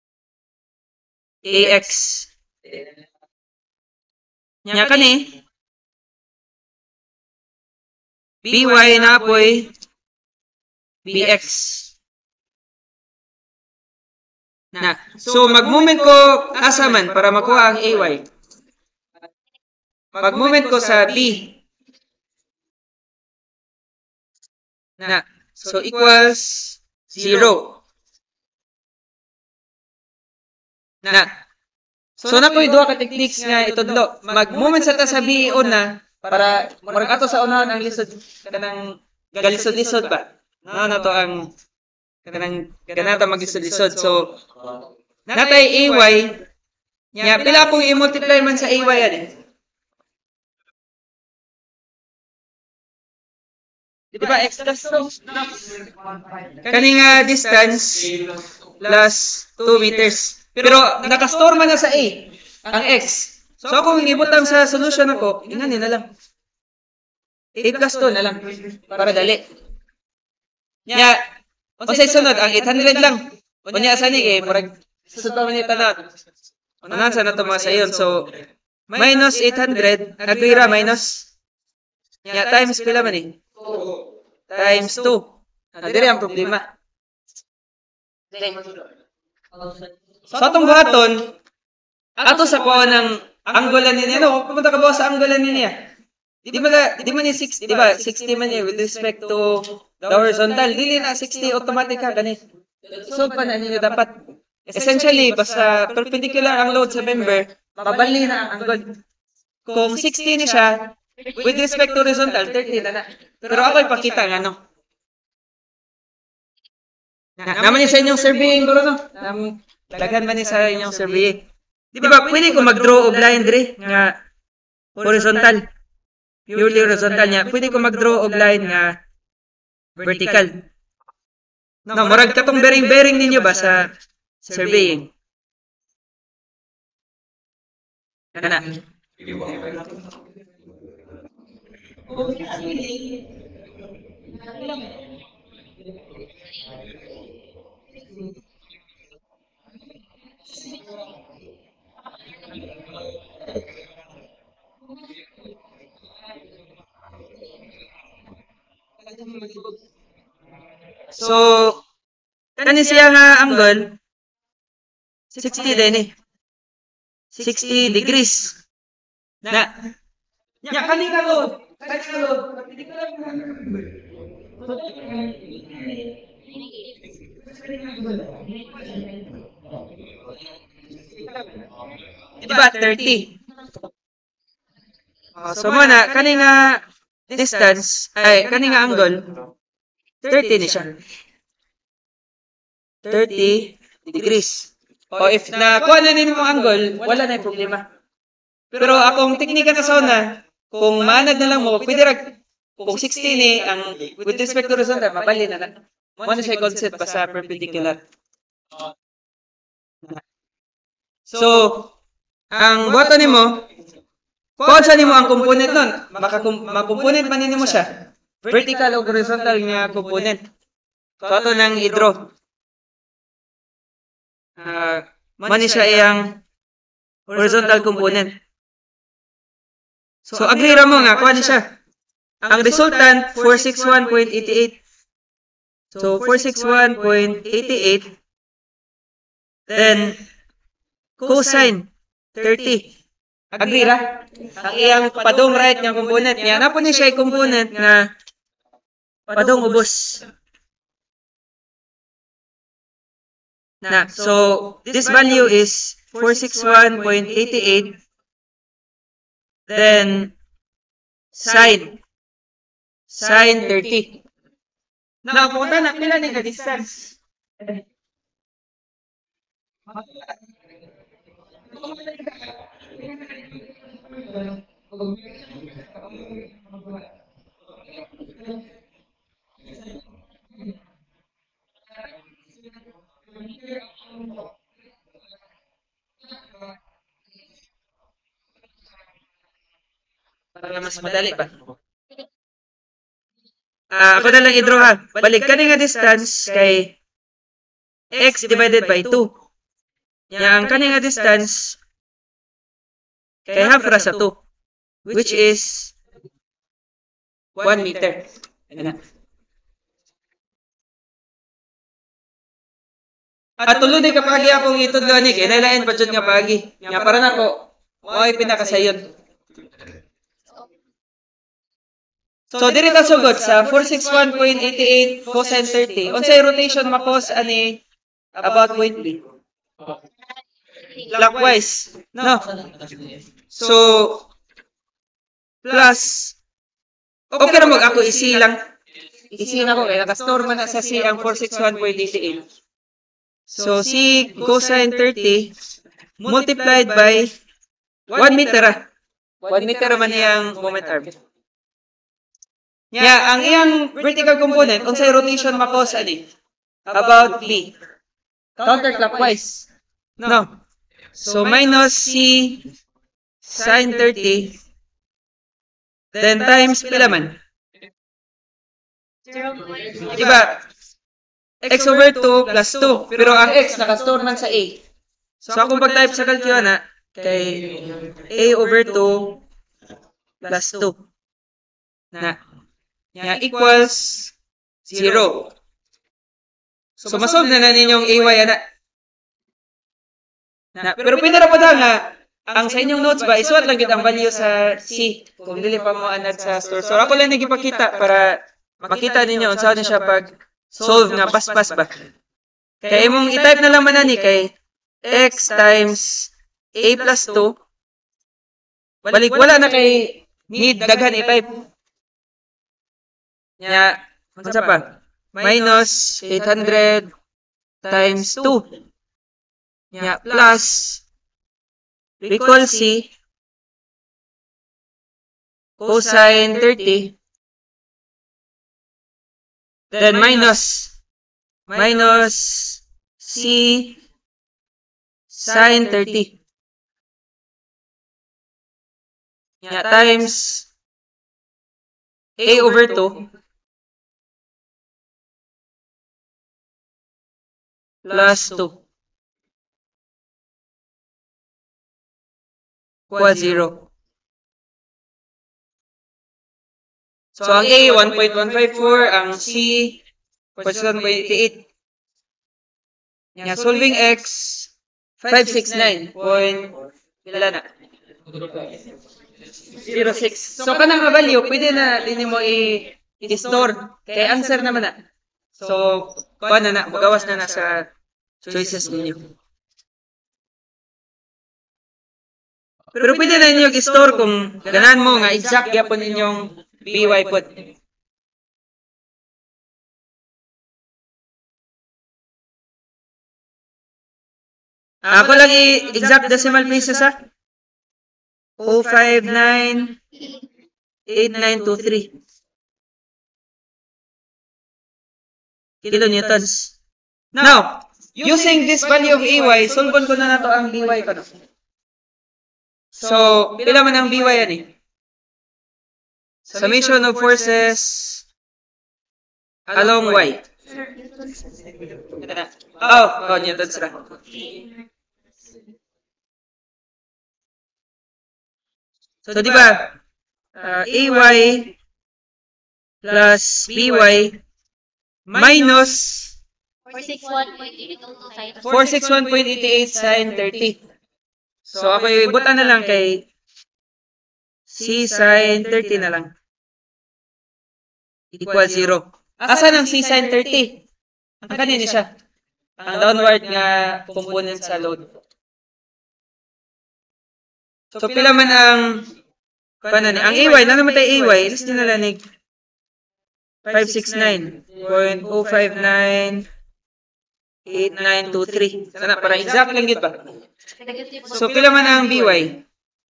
AX. Nya kani BY na apoy BX. Na. So mag-moment ko asa man para makuha ang AY. Mag-moment ko sa B. Na. So equals 0. Na. So na ko'y duha ka techniques nga itudlo. Mag-moment sa ta sa B una para murag ato sa unahan ang lisod kanang galisod-lisod ba. Na to ang kanang ganata maglisod-lisod. So natay AY nya pila akong i-multiply man sa AY ani. Di ba x plus 2? Kaning distance plus 2 meters. Pero nakastore man na sa A, ang x. So kung ibutang sa solution ako, ingani na lang. A plus 2 na lang, para dali. Nya, unsay sunod, ang 800 lang. Unya sa ni, murag, susunod man ito na. Unahan sa na ito mga sayon. So, minus 800, agwira minus. Nya, times pila man eh? Times 2. Diri ang problema. So atong buhaton, ato sa kuha ng anggulan niya, no? Pumunta ka ba sa anggulan niya? Di man ni 60, di ba? 60 man niya with respect to the horizontal. Dili na 60 automatic ka, ganit. So pa na niyo dapat. Essentially, basta perpendicular ang load sa member, mabali na ang angle. Kung 60 ni siya, with respect to horizontal, 30 na na. Pero ako ipakita nga, no? Naman niya sa inyong surveying, bro, no? Laghan man niya sa inyong surveying. Di ba, pwede ko mag-draw og line diri nga horizontal. Purely horizontal niya. Pwede ko mag-draw og line nga vertical. No, murag katong bearing ninyo ba sa surveying? Kana. So, kani siya nga angle 60 din eh. 60 degrees. Na. Nya kani ka load. Kani ka load. Diba 30? So muna, kani nga distance, ay, kani nga angle, 30 ni siya. 30 degrees. O if nakuha na ninyo mong angle, wala na yung problema. Pero akong teknika na sa una, kung manag na lang mo, pwede rag, kung 60 ni, ang with respect to horizontal, mabali na lang. Muna siya concept pa sa perpendicular. So, ang buhaton nimo, kung saan nimo ang component nun, makomponent man nimo siya. Vertical o horizontal nga component. So, ito nang i-draw. Mani siya iyang horizontal component. So, agree ra mo nga, kuha na siya. Ang resultant, 461.88. So, 461.88. Then, cosine, 30. Agree ra? Ang iyang padong right ng component niya. Napo ni siya yung component nga padong ubos. So, this value is 461.88. Then, sine 30. Now, punta na, pila ni ka distance? Para mas madali ba? Ako na lang i-draw ha. Balik ka nga distance kay x divided by 2. Yang kani nga distance kay half ra sa 2, which is 1 meter. At tulo di kapagi akong itudlo ni kay nailain pa jud nga pagi. Nga para nako mo'y pinakasayod. So, diri ta sugod sa 461.88 cosine 30. Unsay rotation makos ani about point B? Clockwise. No. So, plus, okay na ako isilang. Isilang ako kaya nakastore man na sa C ang 461.88. So, C cosine 30 multiplied by 1 meter. 1 meter man iyang moment arm. Ang iyang vertical component, unsay rotation makos ani? About B. Counterclockwise. No. So, minus C sine 30. Then, times pila man? Diba? X over 2 plus 2. Pero ang X nakastore man sa A. So, akong pag-type sa calculator na, kay A over 2 plus 2. Yang equals 0. So, masolve na ninyong AY ana. Pero pwede na po nga, ang sa inyong notes ba, isuot lang ang value sa C kung dili pa mo anad sa store. So, ako lang nagipakita para makita ninyo unsa na siya pag solve nga paspas ba. Kaya imong i-type na lang manani kay x times a plus 2. Balik, wala na kay need daghan i-type. Unsa pa? Minus 800 times 2. Plus, recall C, cosine 30, then minus C sine 30. Times A over 2 plus 2 equals 0. So, ang A, 1.154, ang C, 1.88. Solving X, 569. Pila na? 0.6. So, kanang value, pwede na din mo i-store. Kaya answer naman na. So, paano na? Magawas na sa choices ninyo. Pero pwede na ninyo i-store kung ganahan mo nga exact yapon ninyong BY put. Ako lang i-exact decimal places ha. 0598923 kilonewtons. Now, using this value of AY, solvon ko na nato ang BY ko. No? So, pila man ang BY yan eh? Summation of forces along Y. Newtons ra. So, di ba, AY plus BY minus 461.88 sin 30. So, ako ibutan na lang kay C sin 30 na lang. Equal 0. Asan ang C sin 30? Ang kanina siya. Ang downward nga component sa load. So, pila man ang ang AY, na naman tayo AY, ilas din nalanig 569.059.8923. Sana, para exact lang yun ba? So, pila man ang BY?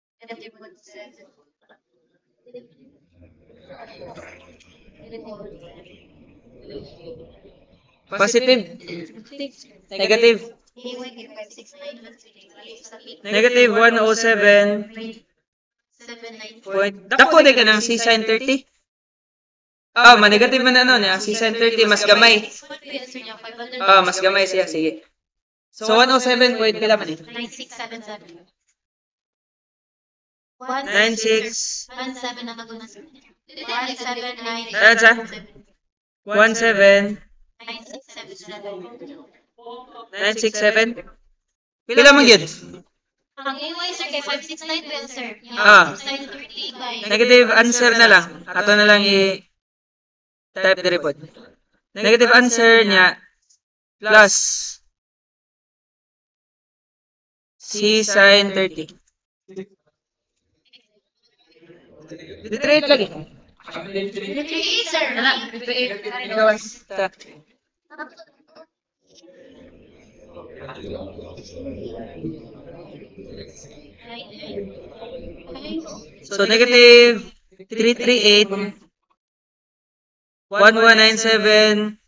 Positive. Negative. Negative 107. Dako din ka ng C sin 30? Ma-negative man ano niya. C sin 30 mas gamay. Mas gamay siya. Sige. So, 107 point pila man eh? 9677. 96. 17 na magunas. 179. 17. 9677. 967. Pila man yun? Ang AY sir kay 569 well sir. Sin 30 kay Negative answer na lang. Ato na lang i-type the report. Negative answer niya plus C sin 30. Literate lagi. 38 sir. So, negative 338, 1197,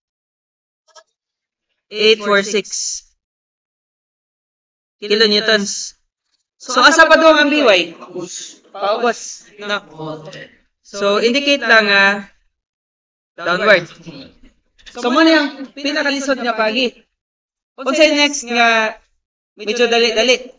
846 kilonewtons. So, asa pa doon ang BY? Paubos. No. So, indicate lang downward. So, muna yung pinakalisod nga pagi. Unsay next nga medyo dali-dali.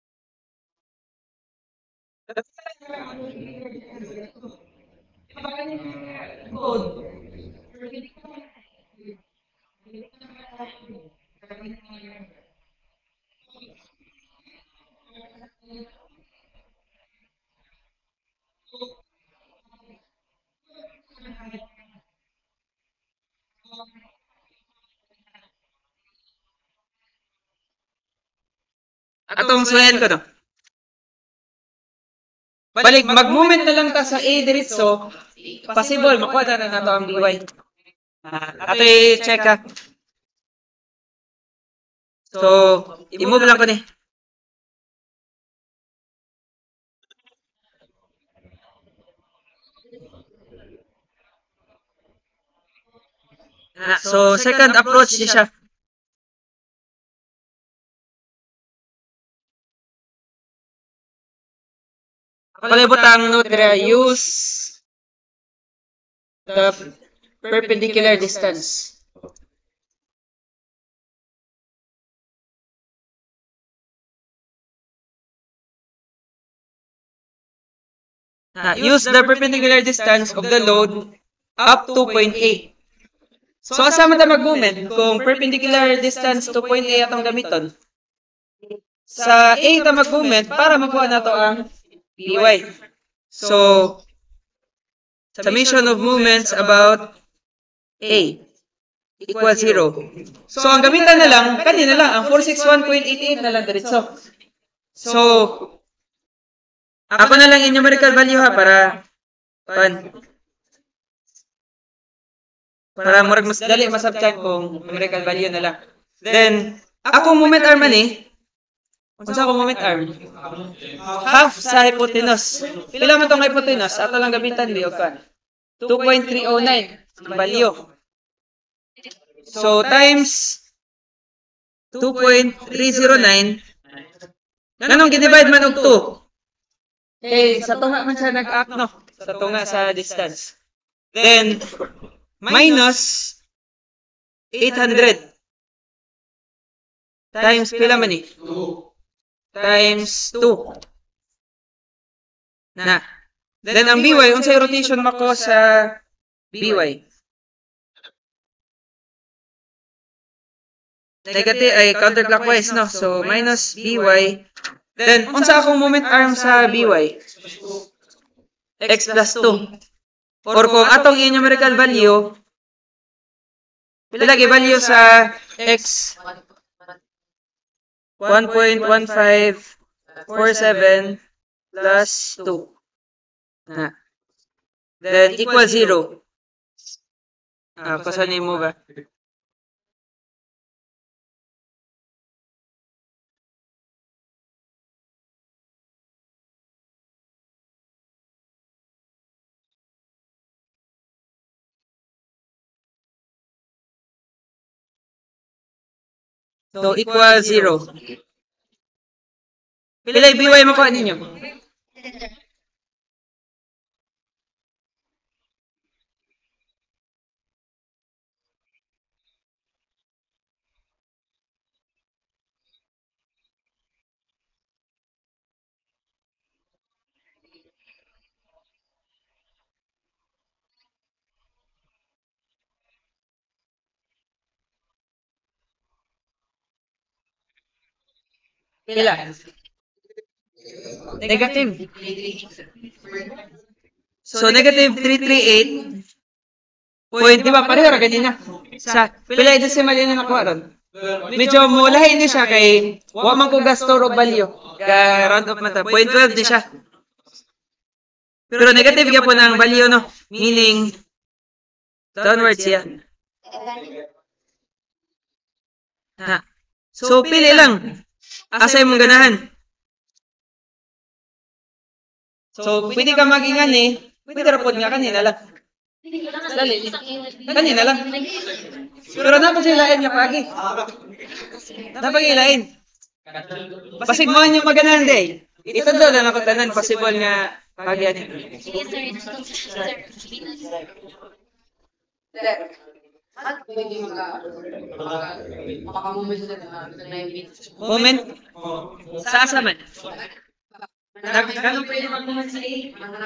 Atong suyan ko no. Balik, mag-movement na lang ta sa A diretso. Possible, makuha na nato ang BY. Ato i-check ha. So, i-move lang ko ni. So, second approach di siya. Palibot ang note dira, use the perpendicular distance. Use the perpendicular distance of the load up to point A. So, asa man ta mag-movement kung perpendicular distance to point A atong gamiton? Sa A ta mag-movement para makuha nato ang BY. So, summation of movements about A equals 0. So, ang gamitan na lang, kanina lang, ang 461.88 na lang diretso. So, ako na lang yung numerical value ha, para murag mas dali masubtract kung numerical value na lang. Then, akong moment arm man eh, unsa akong moment arm? Half sa hypotenuse. Pila man tong hypotenuse? Ato lang gamitan di og kan. 2.309 ang value. So times 2.309 nganong gi-divide man og 2? Okay, sa tunga man siya nag-act no. Sa tunga sa distance. Then minus 800 times pila man eh? Times 2. Na. Then ang BY, unsay rotation mako sa BY? Negative ay counterclockwise, no? So, minus BY. Then, unsa akong moment arm sa BY? X plus 2. Or kung atong numerical value, pilagi value sa X 1.1547 plus 2. Then, equal 0. Kasanin mo ba? So, equal 0. Pilay BY makuha ninyo? Pila? Negative. So, negative 338. Point, di ba? Pareho ra ganina. Sa, pila decimal yun na nakuha ron. Medyo mulahin niya siya kay wa man ko gasto og value. Ka round of mata. 0.12 di siya. Pero negative gyapon ang value, no? Meaning, downwards siya. So, pili lang. Asay mong ganahan. So, pwede ka magingan eh. Pwede rapod nga kanina lang. Dali. Kanina lang. Pero napasilain nga pagi. Napagilain. Pasig mo yung maganahan day. Ito daw na nakatanan. Possible nga pagi yan. Sige, sir. Moment? Sa asa man? Nagkano pwede mag-moment sa A?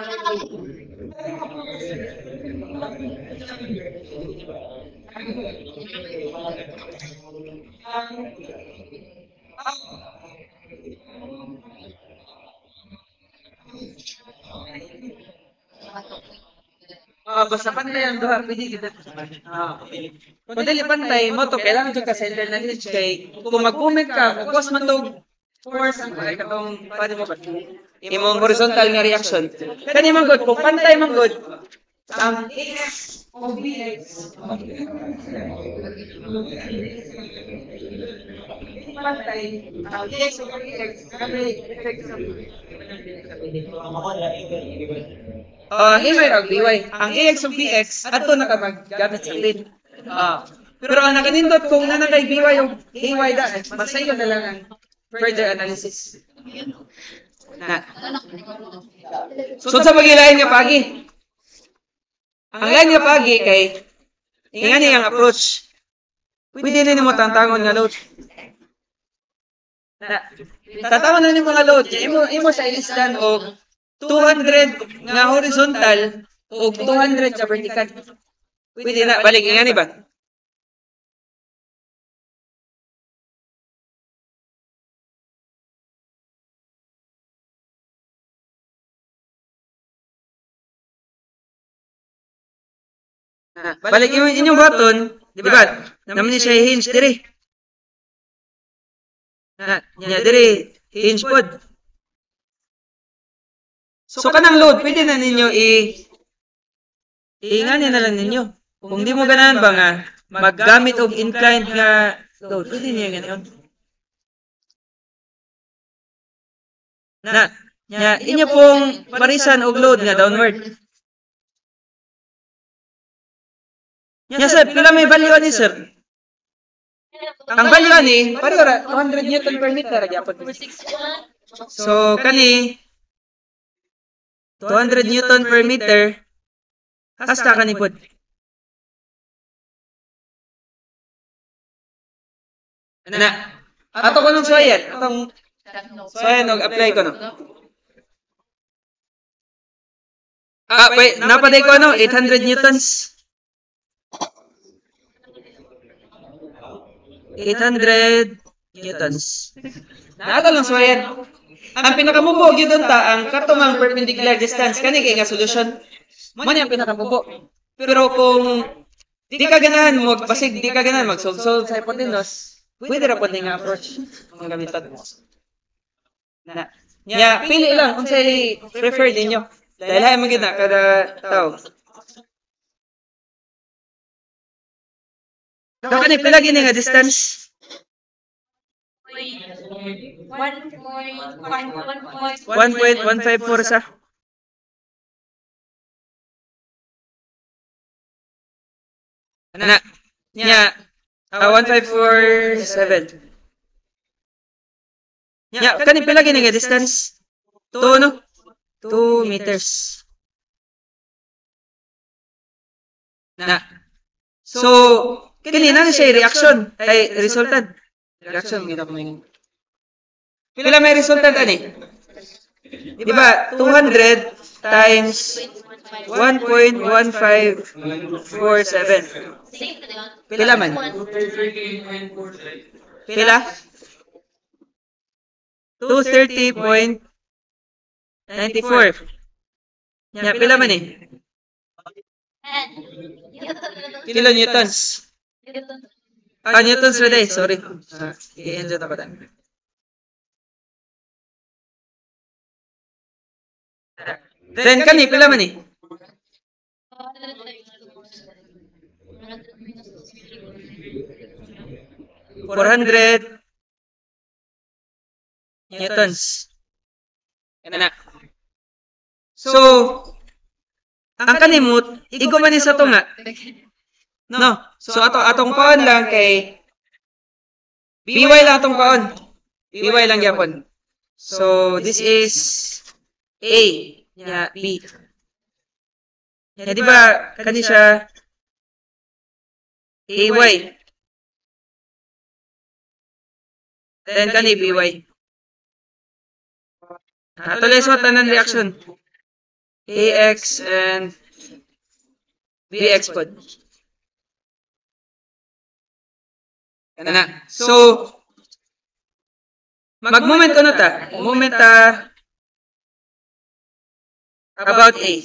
Basta pantay ang duha, pwede kita. Kung dili pantay mo to, kailangan dyan ka sa knowledge kay kung mag-comment ka, kukos man to force ang kaya katong pwede mo ba? Imong horizontal nga reaction. Kani man good, kung pantay man good, ang AX o BX pantay, ang AX o BX kami effect sa anyway, BY. Ang AX o BX, ato na ka maggamit sa lid. Pero ang nakanindot kung na kay BY o AY da, masayo na lang ang further analysis. So, sa magilain nga pagi. Ang lain nga pagi kay ingani ang approach. Pwede rin mo tantangon nga load. Tantangon na mo nga load. Imo sa ilisdan o 200 nga horizontal o 200 sa vertical. Pwede na. Balik ingani ba? Balik inyong button, di ba? Naman ni siya hinge diri. Nya diri hinge pod. So kanang load, pwede na ninyo ingani na lang ninyo. Kung di mo ganahan ba nga maggamit og inclined nga load, pwede niyo ganun. Nya inyo pong parisan og load nga downward. Nya sir, pila may value ani sir? Ang value ani, pareho ra 200 Newton per meter gyapon. So kani 200 Newton per meter hasta kani pod. Ato ko nung soyan, atong soyan og apply ko no. Wait, napaday ko 800 newtons. 800 newtons. Naatalong so yan. Ang pinakamubo gyud ta ang katumang perpendicular distance kani kay nga solution. Mo ni ang pinakamubo. Pero kung di ka ganahan mo basig di ka ganahan mag-solve sa hypotenuse, pwede ra pud nga approach ang gamiton. Na. Ya, pili lang kung say prefer ninyo. Dahil hay mo gyud na kada tao. Daw kani pila gini nga distance? 1.154 sa. Ana. Nya. 1547. Nya, kani pila gini nga distance? 2 no? 2 meters. Na. So, kini na siya reaction ay resultant. Reaction gina mo yung. Pila may resultant ani? Di ba 200 times 1.1547. Pila man? Pila? 230.94. Nya pila man eh? Kilonewtons. Newtons na day, sorry. I-enjoy ako dahil. Then, kani, pila man eh? 400 newtons. Yan na. So, ang kanimot, igo man sa ito nga. No. So, atong paon lang kay BY lang atong paon. BY lang yapon. So, this is A. Yeah, B. Yeah, di ba, kani siya AY. Then, kani BY. Tuloy sa tanan reaction. AX and BX pod. Yan na. So, mag-moment ano ta? Moment about A.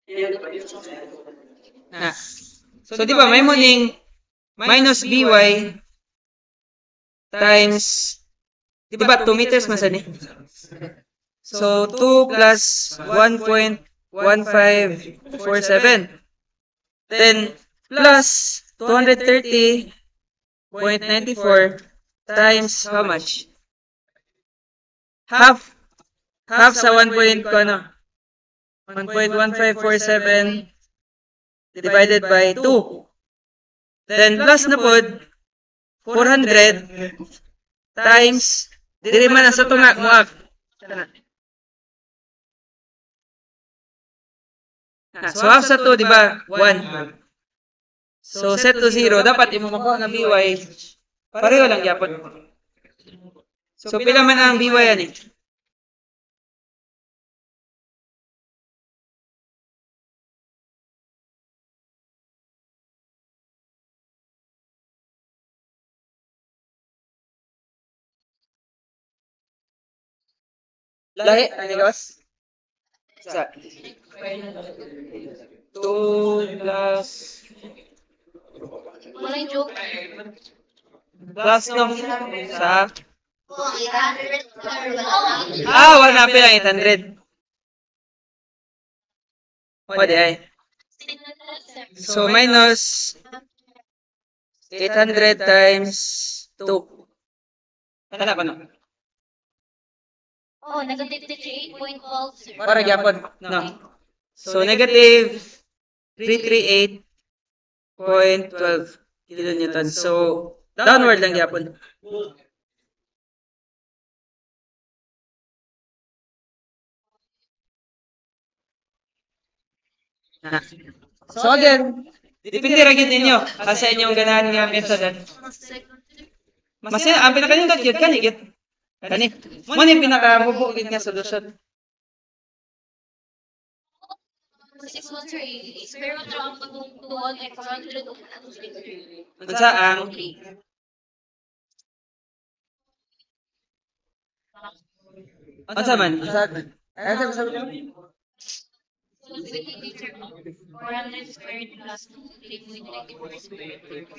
Na. So, di ba, may muning minus BY times, di ba, 2 meters masan eh? So, 2 plus 1.1547. Then, plus 230.94 times how much? Half sa 1.1547 divided by 2. Then, plus na pod 400 times, diri man sa tunga muak. So, half sa 2, di ba? 1. So, set to 0. Dapat imo makuha ng BY. Pareho lang yapon. So, pila man ang BY yan eh? Lahi, ano gawas? Sa 2 plus Walang joke. plus no sa Oh, 800. wala na lang 800. O di ay. So minus 800 times 2. Ano pa no? Oh, negative 38.12, sir. Para gyapon, no. So negative 338.12 kilonewton. So downward lang gyapon. So again, depende ra gyud ninyo sa inyong ganahan nga method. Mas ang pinakalingat gyud kani gyud. Kani. Mo ni pinakamubo gyud nga solusyon. 6 months, sir. Square root lang ang tuwan ay 400. Unsa ang unsa man? Unsa man? 400 squared plus 3.94 squared for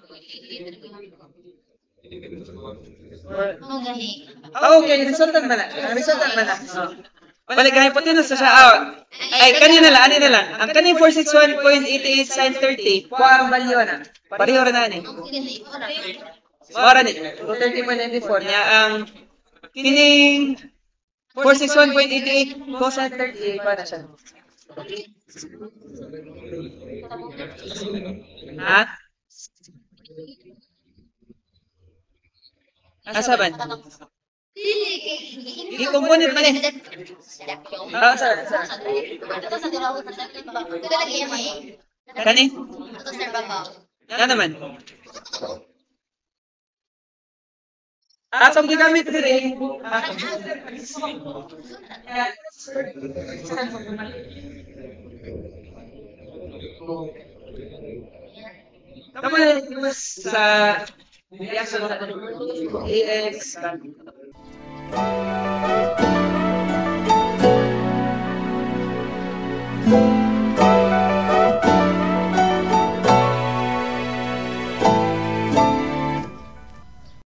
61.88. Oh, gahi. Okay, resultan man na. Resultan man na. Balik ka hypotenuse sa ay kanina lang, ani na lang. Ang kaning 461.88 sin 30, kuha ang value na. Pareho ra na ni. Ang gahi. Mara ni 30.94 niya ang kining 461.88 cosine 38 pa na siya. Ha? Asa man? I-component man eh. Ah, sa. Ito sa tinawag sa second ba? Ito lagi MI. Kani? Ito sir ba? Yan naman. Atong gigamit diri. Tama na sa reaction AX.